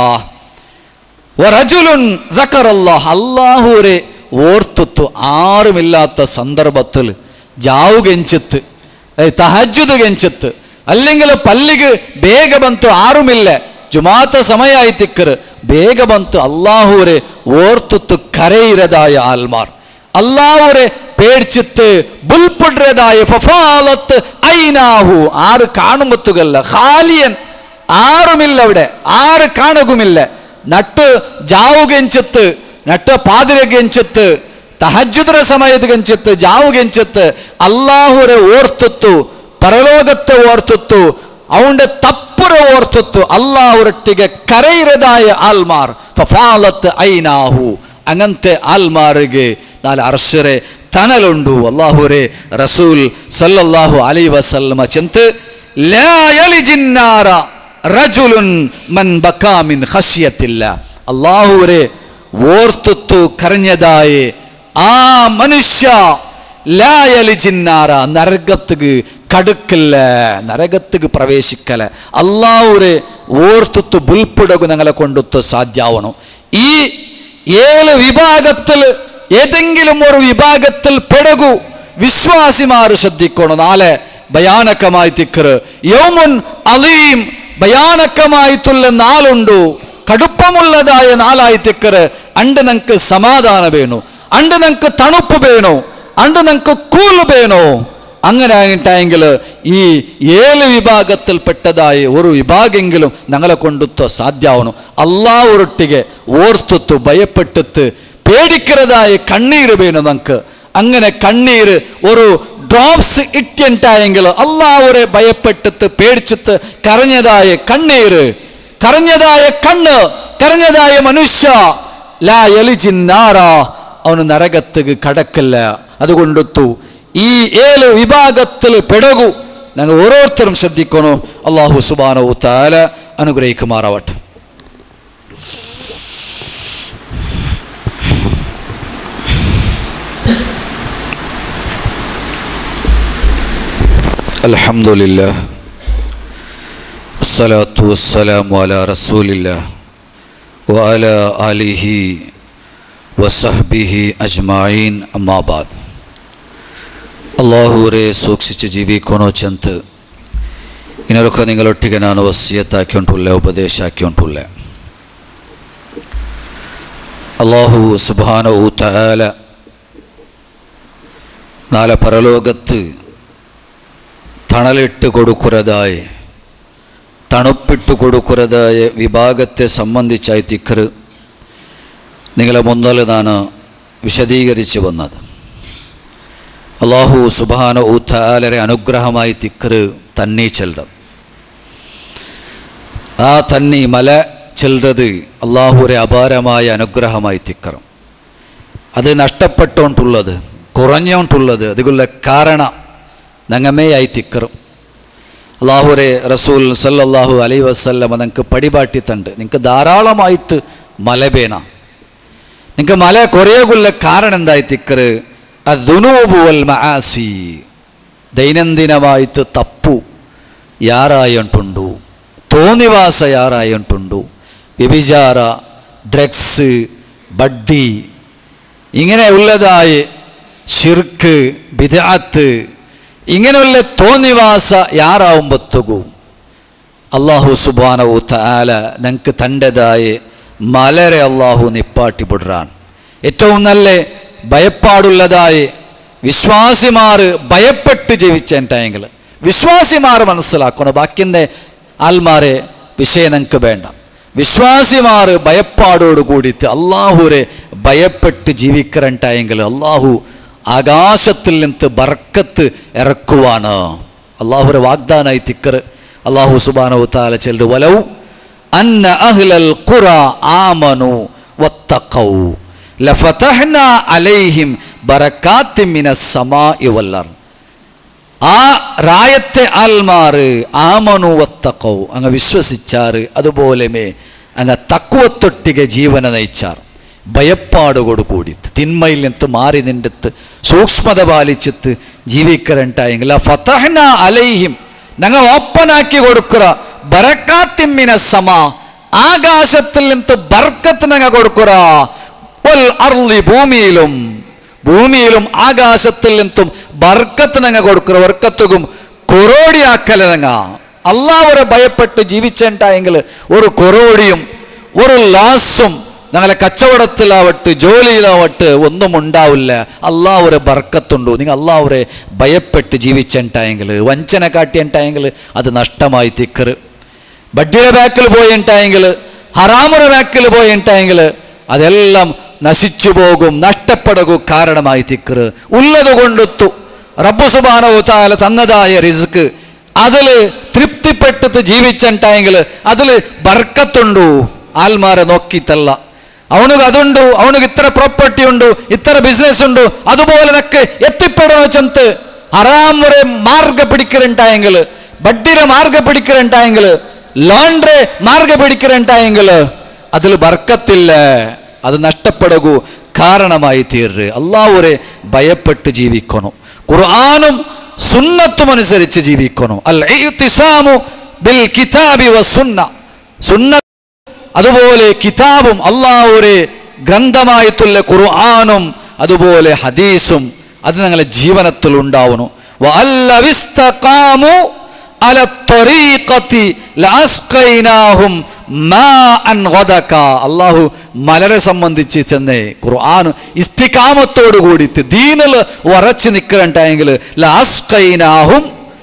വറജുലുൻ ദക്കറല്ലാഹ, അല്ലാഹുരെ ഓർത്തുത്തു ആരുമില്ലാത്ത സന്ദർഭത്തിൽ ജാവു ഗെഞ്ചത്ത് തഹജ്ജുദ് ഗെഞ്ചത്ത് അല്ലെങ്കിൽ പള്ളിക്ക് ಬೇಗ ಬಂತು ಆರುಮಿಲ್ಲ ಜುಮಾತ ಸಮಯ ಆಯ್ತಿಕ್ಕರು ಬೇಗ ಬಂತು ಅಲ್ಲಾಹುರೆ ಓರ್ತುತ್ತು ಕರೆಯಿರದಾಯ ಆಲ್ಮಾರ್ അല്ലാഹുരെ പേടിച്ചിട്ട് ബുൽപുഡ്രതായ ഫഫാലത്ത് ഐനാഹു ആറ് കാണുമ്പത്തുകല്ല ഖാലിയൻ ആറുമില്ല അവിടെ ആറ് കാണുകുമില്ല നട്ട് ജാവുകെഞ്ചത്ത് നട്ട് പാതിരകെഞ്ചത്ത് തഹജ്ജുദ് സമയത്ത് കെഞ്ചത്ത് ജാവുകെഞ്ചത്ത് അല്ലാഹുരെ ഓർത്തുത്തു പരലോകത്തെ ഓർത്തുത്തു അവന്റെ തപ്പുര ഓർത്തുത്തു അല്ലാഹുരൊಟ್ಟಿಗೆ കരയിരതായ ആൽമാർ ഫഫാലത്ത് ഐനാഹു അങ്ങനത്തെ ആൽമാರಿಗೆ നാല് അർശരെ തണലുണ്ടു അല്ലാഹുരെ റസൂൽ സല്ലല്ലാഹു അലൈഹി വസല്ലമ ചെന്ത് ലാ യലിജിന്നാര റജുലുൻ മൻ ബകാ മിൻ ഖശിയത്തില്ലാ അല്ലാഹുരെ ഓർത്തുത്തു കരഞ്ഞതായി ആ മനുഷ്യ ലാ യലിജിന്നാര നരകത്തിക്ക് കടുക്കില്ല നരകത്തിക്ക് പ്രവേശിക്കല അല്ലാഹുരെ ഓർത്തുത്തു ബുൽപുടകു ഞങ്ങളെ കൊണ്ടുത്തു സാധ്യാവണം ഈ 7 വിഭാഗത്തിൽ ഏതെങ്കിലും ഒരു വിഭാഗത്തിൽ പെടകു വിശ്വാസിമാർ ശ്രദ്ധിക്കണം നാളെ ഭയാനകമായി തിക്കറ് യൗമുൻ അലീം ഭയാനകമായിട്ടുള്ള നാളുണ്ടു കടുപ്പമുള്ളതായ നാളായി തിക്കറ് അണ്ട് നമുക്ക് സമാധാനം വേണു അണ്ട് നമുക്ക് തണുപ്പ് വേണോ അണ്ട് നമുക്ക് കൂൾ വേണോ അങ്ങനെ ആയിട്ടെങ്കിൽ ഈ 7 വിഭാഗത്തിൽപ്പെട്ടതായി ഒരു വിഭാഗമെങ്കിലും ഞങ്ങളെ കൊണ്ടുത്തോ സാധ്യമാവണം അല്ലാഹുവൊട്ടിಗೆ ഓർത്തുത്തു ഭയപ്പെട്ടിട്ട് പേടിക്കുന്നതായ കണ്ണീര് വേണം നമുക്ക് അങ്ങനെ കണ്ണീര് ഒരു ഡ്രോപ്സ് ഇട്ടിട്ടായെങ്കിൽ അല്ലാഹുവരെ ഭയപ്പെട്ടിട്ട് പേടിച്ചിട്ട് കരഞ്ഞതായ കണ്ണീര് കരഞ്ഞതായ കണ്ണ് കരഞ്ഞതായ മനുഷ്യ ലാ യലിജിന്നാര അവന് നരകത്തിക്ക് കടക്കില്ല അതുകൊണ്ടൊത്തു ഈ 7 വിഭാഗത്തിൽ പെടകു ഞങ്ങൾ ഓരോരുത്തരും ശ്രദ്ധിക്കണോ അല്ലാഹു സുബ്ഹാനഹു തആല അനുഗ്രഹിക്കുമാറാവട്ടെ അൽഹംദുലില്ലാഹ് വസ്സലാത്തു വസ്സലാമു അലാ റസൂലില്ലാഹ് വഅലാ ആലിഹി വസഹ്ബിഹി അജ്മഈൻ അമ്മാ ബഅദ് അല്ലാഹുവരെ സൂക്ഷിച്ച് ജീവിക്കണോ ചെന്ത് ഇതിനൊക്കെ നിങ്ങളൊಟ್ಟಿಗೆ ನಾನು വസിയത്താക്കിയിട്ടുള്ള ഉപദേശാക്കിയിട്ടുള്ള അല്ലാഹു സുബ്ഹാനഹു തആല നാളെ പരലോകത്ത് തണലിട്ട് കൊടുക്കുന്നതായി തണുപ്പിട്ട് കൊടുക്കുന്നതായ വിഭാഗത്തെ സംബന്ധിച്ചായി തിക്കറ് നിങ്ങളെ മുന്നിൽ ഞാൻ വിശദീകരിച്ച് വന്നത് അല്ലാഹു സുബ്ഹാനഹു തആലയുടെ അനുഗ്രഹമായി തിക്കറ് തന്നി ചെല്ലം ആ തന്നി മല ചെല്ലത് അല്ലാഹുവിന്റെ അപാരമായ അനുഗ്രഹമായി തിക്കറും അത് നഷ്ടപ്പെട്ടുകൊണ്ടുള്ളത് കുറഞ്ഞുകൊണ്ടുള്ളത് അതുകൊള്ള കാരണം ഞങ്ങമേയായി തിക്കറും അല്ലാഹുവിന്റെ റസൂൽ സല്ലല്ലാഹു അലൈഹി വസല്ലം നിങ്ങൾക്ക് പടിപാട്ടി തണ്ട് നിങ്ങൾക്ക് ധാരാളമായിട്ട് മല വേണം നിങ്ങൾക്ക് മല കുറയുകൊള്ള കാരണം എന്തായി തിക്കറ് അദ്ദുനൂബു വൽ മആസി ദൈനംദിനമായിട്ട് തപ്പു യാറായിട്ടുണ്ടു തോന്നിവാസ യാറായിട്ടുണ്ടു വ്യഭിചാര ഡ്രഗ്സ് ബഡ്ഡി ഇങ്ങനെ ഉള്ളതായ ശിർക്ക് ബിദ്അത്ത് ഇങ്ങനെയുള്ള തോന്നിവാസ യാറാവുമ്പത്തുകു അല്ലാഹു സുബ്ഹാനഹു തആല ഞങ്ങൾക്ക് തൻ്റെതായ മലരെ അല്ലാഹു നിപ്പാട്ടി വിടുറാൻ ഏറ്റവും നല്ല ഭയപ്പാടുള്ളതായി വിശ്വാസിമാർ ഭയപ്പെട്ട് ജീവിച്ചെങ്കിൽ വിശ്വാസിമാർ മനസ്സിലാക്കണം ബാക്കിൻ്റെ ആൽമാരെ വിഷയം ഞങ്ങൾക്ക് വേണ്ട വിശ്വാസിമാർ ഭയപ്പാടോട് കൂടിയിട്ട് അല്ലാഹുരെ ഭയപ്പെട്ട് ജീവിക്കറണ്ടായെങ്കിൽ അല്ലാഹു ആകാശത്തിൽ നിന്ന് ബർക്കത്ത് ഇറക്കുവാണ് അല്ലാഹുരെ വാഗ്ദാനായി തിക്കറ് അല്ലാഹു സുബ്ഹാനഹു തആല ചെല്ലു വലൗ അന്ന അഹ്ലൽ ഖുറ ആമനു വത്തഖൗ ലഫതഹ്നാ അലൈഹിം ബറകാത്തിൻ മിനസ് സമാഇ വൽ അർദ് ആ രായത്തെ ആൽമാർ ആമനു വത്തഖൗ അങ്ങ് വിശ്വസിച്ചാറ് അതുപോലെമേ അങ്ങ് തഖ്വത്തൊട്ടിಗೆ ജീവന നയിച്ചാർ ഭയപ്പാടോട് കൂടിയിട്ട് തിന്മയിൽ നിന്ന് മാറി നിന്നിട്ട് സൂക്ഷ്മത പാലിച്ചിട്ട് ജീവിക്കരണ്ടായെങ്കിൽ ഫതഹ്നാ അലൈഹിം ഞങ്ങൾ ഓപ്പനാക്കി കൊടുക്കുക ബറകാത്തിൻ മിനസ് സമാ ആകാശത്തിൽ നിന്ന് ബർക്കത്ത് ഞങ്ങൾ കൊടുക്കുക വൽ അർളി ഭൂമിയിലും ആകാശത്തിൽ നിന്നും ബർക്കത്ത് ഞങ്ങൾ കൊടുക്കുക ബർക്കത്തും കൊറോടിയാക്കല ഞങ്ങ അള്ളാഹുവരെ ഭയപ്പെട്ട് ജീവിച്ചിട്ടായെങ്കിൽ ഒരു കൊറോടിയും ഒരു ലാസും ഞങ്ങളെ കച്ചവടത്തിലാവട്ടെ ജോലിയിലാവട്ടെ ഒന്നും ഉണ്ടാവില്ല. അള്ളാഹുവരെ ബർക്കത്തുണ്ടോ. നിങ്ങൾ അള്ളാഹുവരെ ഭയപ്പെട്ട് ജീവിച്ചിട്ടായെങ്കിൽ, വഞ്ചന കാട്ടിയിട്ടായെങ്കിൽ അത് നഷ്ടമായി തിക്കറ്. ബഡ്ഡിയുടെ ബാക്കിൽ പോയിട്ടായെങ്കിൽ, ഹറാമുടെ ബാക്കിൽ പോയിട്ടായെങ്കിൽ അതെല്ലാം നശിച്ചു പോകും, നഷ്ടപ്പെടുക കാരണമായി തിക്കറ്. ഉള്ളത് കൊണ്ടെത്തു റബ്ബ് സുബ്ഹാനഹു വ തആല തന്നതായ റിസ്ക് അതിൽ തൃപ്തിപ്പെട്ടിട്ട് ജീവിച്ചിട്ടായെങ്കിൽ അതിൽ ബർക്കത്തുണ്ടു. ആൽമാരെ നോക്കിയിട്ടല്ല, അവനക്ക് അതുണ്ടു, അവനക്ക് ഇത്ര പ്രോപ്പർട്ടി ഉണ്ട്, ഇത്ര ബിസിനസ് ഉണ്ട്, അതുപോലെ ഒക്കെ എത്തിപ്പെടണോ ചെന്ത് ഹറാം വരെ മാർഗ പിടിക്കലുണ്ടായെങ്കിൽ, ബഡ്ഡിയുടെ മാർഗ പിടിക്കലുണ്ടായെങ്കിൽ, ലോണ്ട്രെ മാർഗ പിടിക്കലുണ്ടായെങ്കിൽ അതിൽ ബർക്കത്തില്ല, അത് നഷ്ടപ്പെടുക കാരണമായി തീർന്ന്. അള്ളാഹുവരെ ഭയപ്പെട്ട് ജീവിക്കണം, ഖുർആനും സുന്നത്തും അനുസരിച്ച് ജീവിക്കണം. അൽ ഇഅ്തിസാമു ബിൽ കിതാബി വസുന്ന, സുന്ന അതുപോലെ കിതാബും അള്ളാഹുവരെ ഗ്രന്ഥമായിട്ടുള്ള ഖുർആനും അതുപോലെ ഹദീസും അത് ഞങ്ങളുടെ ജീവിതത്തിൽ ഉണ്ടാവണം. വഅല്ലവിസ്തഖാമു അല ത്വരീഖതി ലഅസ്ഖൈനാഹും മാഅൻ ഗദക. അല്ലാഹു മലരെ സംബന്ധിച്ച് ചെന്നേ ഖുർആൻ ഇസ്തിഖാമത്തോട് കൂടിയിട്ട് ദീനിൽ ഉറച്ചു നിൽക്കണ്ടായെങ്കിൽ ലഅസ്ഖൈനാഹും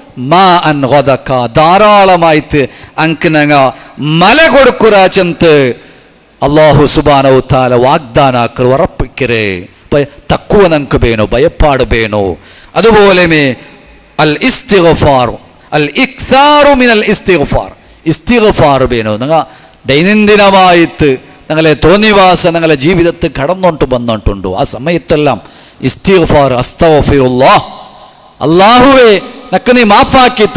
മാഅൻ ഗദക, ധാരാളമായിട്ട് അങ്ക് ഞങ്ങ മല കൊടുക്കുറ ചെന്ത് അള്ളാഹു സുബ്ഹാനഹു വ തആല വാഗ്ദാനാക്കർ ഉറപ്പിക്കരേ. തക്കുവ ഞങ്ങൾക്ക് വേണോ, ഭയപ്പാട് വേണോ. അതുപോലെ അൽ ഇസ്തിഗ്ഫാർ അൽ ഇക്സാറു മിനൽ ഇസ്തിഗ്ഫാർ, ഇസ്തിഗ്ഫാർ വേണോ. ഞങ്ങൾ ദൈനംദിനമായിട്ട് ഞങ്ങളെ തോന്നിവാസം ഞങ്ങളെ ജീവിതത്തിൽ കടന്നോട്ട് വന്നിട്ടുണ്ടോ, ആ സമയത്തെല്ലാം ഇസ്തിഗ്ഫാർ, അസ്തഗ്ഫിറുല്ലാഹ്, അല്ലാഹുവേ നക്ക് നീ മാഫാക്കിത്ത,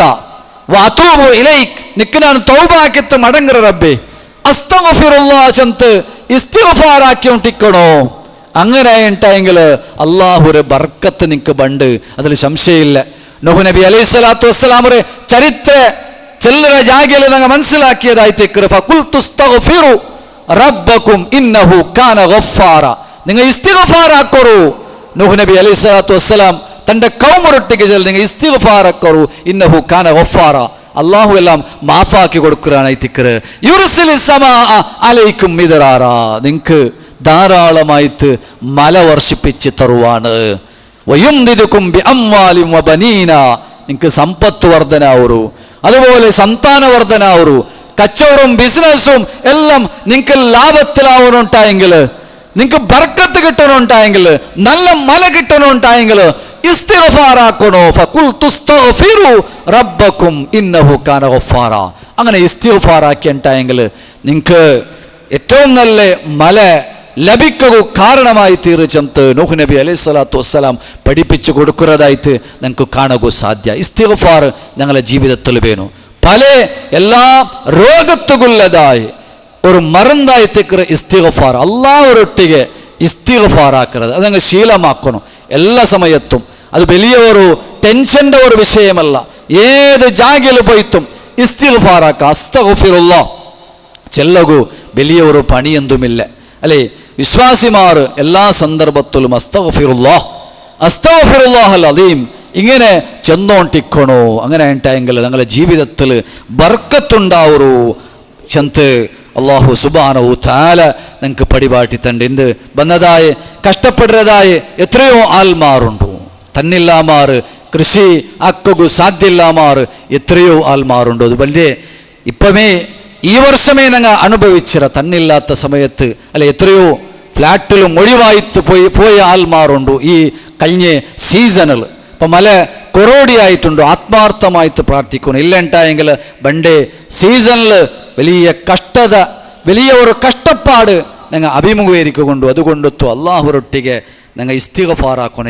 വഅതൂബു ഇലൈക്, നിക്ക് ഞാൻ തൗബാക്കിത്ത് മടങ്ങറ റബ്ബേ, അസ്തഗ്ഫിറുല്ലാഹ് ചന്ത് ഇസ്തിഗ്ഫാർ ആക്കിക്കൊണ്ടിരിക്കണോ. അങ്ങനെ ഉണ്ടായെങ്കിൽ അള്ളാഹുരെ ബർക്കത്ത് നിനക്ക് ബണ്ട്, അതിൽ സംശയമില്ല. നൂഹ് നബി അലൈഹി സ്വലാത്തു വസ്സലാമറെ ചരിത്ര ചെല്ലറ ജാഗയിൽ ഞങ്ങൾ മനസ്സിലാക്കിയതായിട്ട് ഫഖുൽതുസ്തഗ്ഫിറു റബ്ബക്കും ഇന്നഹു കാന ഗഫാറ, നിങ്ങൾ ഇസ്തിഗ്ഫാർ ആക്കറു. നൂഹ് നബി അലൈഹി സ്വലാത്തു വസ്സലാം തൻ്റെ കൗമറൊട്ടിക്ക് ചെൽ നിങ്ങൾ ഇസ്തിഗ്ഫാർ ആക്കറു, ഇന്നഹു കാന ഗഫാറ, അള്ളാഹു എല്ലാം മാഫാക്കി കൊടുക്കുകയാണായിത്തിക്കറ്. യുർസിലിസ് സമാഅ അലൈക്കും മിദ്റാറ, നിങ്ങൾക്ക് ധാരാളമായിട്ട് മല വർഷിപ്പിച്ച് തരുവാണ്. വയുംദിദുകും ബിഅംവാലിൻ വബനീന, നിങ്ങൾക്ക് സമ്പത്ത് വർധനാവൂ, അതുപോലെ സന്താന വർധനാവൂ, കച്ചവടവും ബിസിനസ്സും എല്ലാം നിങ്ങൾക്ക് ലാഭത്തിലാവണുണ്ടായെങ്കിൽ, നിങ്ങൾക്ക് ബർക്കത്ത് കിട്ടണുണ്ടായെങ്കിൽ, നല്ല മല കിട്ടണുണ്ടായെങ്കിൽ ഇസ്തിഗ്ഫാർ ആക്കണോ. ഫഖുൽതുസ്തഗ്ഫിറു റബ്ബക്കും ഇന്നഹു കാന ഗഫാറ, അങ്ങനെ ഇസ്തിഗ്ഫാർ ആക്കിയിട്ടായെങ്കിൽ നിങ്ങൾക്ക് ഏറ്റവും നല്ല മല ലഭിക്കുക കാരണമായി തീർച്ചെന്ന് നൂഹ് നബി അലൈഹി സ്വലാത്തു വസ്സലാം പഠിപ്പിച്ചു കൊടുക്കുന്നതായിട്ട് ഞങ്ങൾക്ക് കാണുക സാധ്യ. ഇസ്തിഗ്ഫാർ ഞങ്ങളുടെ ജീവിതത്തിൽ വേണം. പല എല്ലാ രോഗത്തുകുള്ളതായി ഒരു മരുന്നായിത്തേക്ക് ഇസ്തിഗ്ഫാർ, അല്ലാഹുവൊട്ടിಗೆ ഇസ്തിഗ്ഫാർ ആക്കുന്നത് അത് ഞങ്ങൾ ശീലമാക്കണം എല്ലാ സമയത്തും. അത് വലിയ ഒരു ടെൻഷൻ്റെ ഒരു വിഷയമല്ല. ഏത് ജാഗയിൽ പോയിട്ടും ഇസ്തിഗ്ഫാർ ആക്കുക, അസ്തഗ്ഫിറുല്ലാഹ് ചെല്ലകു, വലിയ ഒരു പണിയൊന്നുമില്ല അല്ലേ. വിശ്വാസിമാർ എല്ലാ സന്ദർഭത്തിലും അസ്തഗ്ഫിറുല്ലാഹ് അസ്തഗ്ഫിറുല്ലാഹൽ അദീം ഇങ്ങനെ ചെന്നോണ്ടിക്കണോ. അങ്ങനെ ഉണ്ടായെങ്കിൽ ഞങ്ങളുടെ ജീവിതത്തിൽ ബർക്കത്തുണ്ടാവൂ ചെന്ത് അള്ളാഹു സുബ്ഹാനഹു തആല ഞങ്ങൾക്ക് പടിപാട്ടി തണ്ട്. എന്ത് വന്നതായ കഷ്ടപ്പെടുന്നതായ എത്രയോ ആൽമാറുണ്ടു, തന്നില്ലാമാർ കൃഷി ആക്കു സാധ്യമില്ലാമാർ എത്രയോ ആൽമാറുണ്ടു. അത് വലിയ ഇപ്പമേ ഈ വർഷമേ ഞങ്ങൾ അനുഭവിച്ചിര തന്നില്ലാത്ത സമയത്ത് അല്ലെ എത്രയോ ഫ്ലാറ്റിലും ഒഴിവായിട്ട് പോയ ആൽമാറുണ്ട് ഈ കഴിഞ്ഞ സീസണിൽ. ഇപ്പം മല കൊറോടിയായിട്ടുണ്ട്. ആത്മാർത്ഥമായിട്ട് പ്രാർത്ഥിക്കണം. ഇല്ലണ്ടായെങ്കിൽ ബണ്ടേ സീസണിൽ വലിയ കഷ്ടത, വലിയ ഒരു കഷ്ടപ്പാട് ഞങ്ങൾ അഭിമുഖീകരിക്കൊണ്ടു. അതുകൊണ്ടൊത്തു അള്ളാഹുരൊട്ടിಗೆ ഞങ്ങൾ ഇസ്തിഗ്ഫാർ ആക്കണം.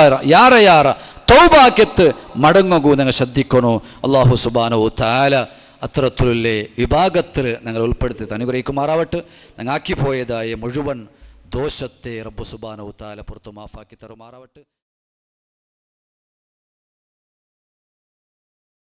ಯಾರ തൗബാക്കത്ത് മടങ്ങുകൂ ഞങ്ങൾ ശ്രദ്ധിക്കണോ. അള്ളാഹു സുബ്ഹാനഹു തആല അത്തരത്തിലുള്ള വിഭാഗത്തിൽ ഞങ്ങൾ ഉൾപ്പെടുത്തി അനുഗ്രഹിക്കുമാറാവട്ടെ. ഞങ്ങൾ ആക്കിപ്പോയതായ മുഴുവൻ ദോഷത്തെ റബ്ബ് സുബ്ഹാനഹു തആല പുറത്തു മാഫാക്കി തരുമാറാവട്ടെ.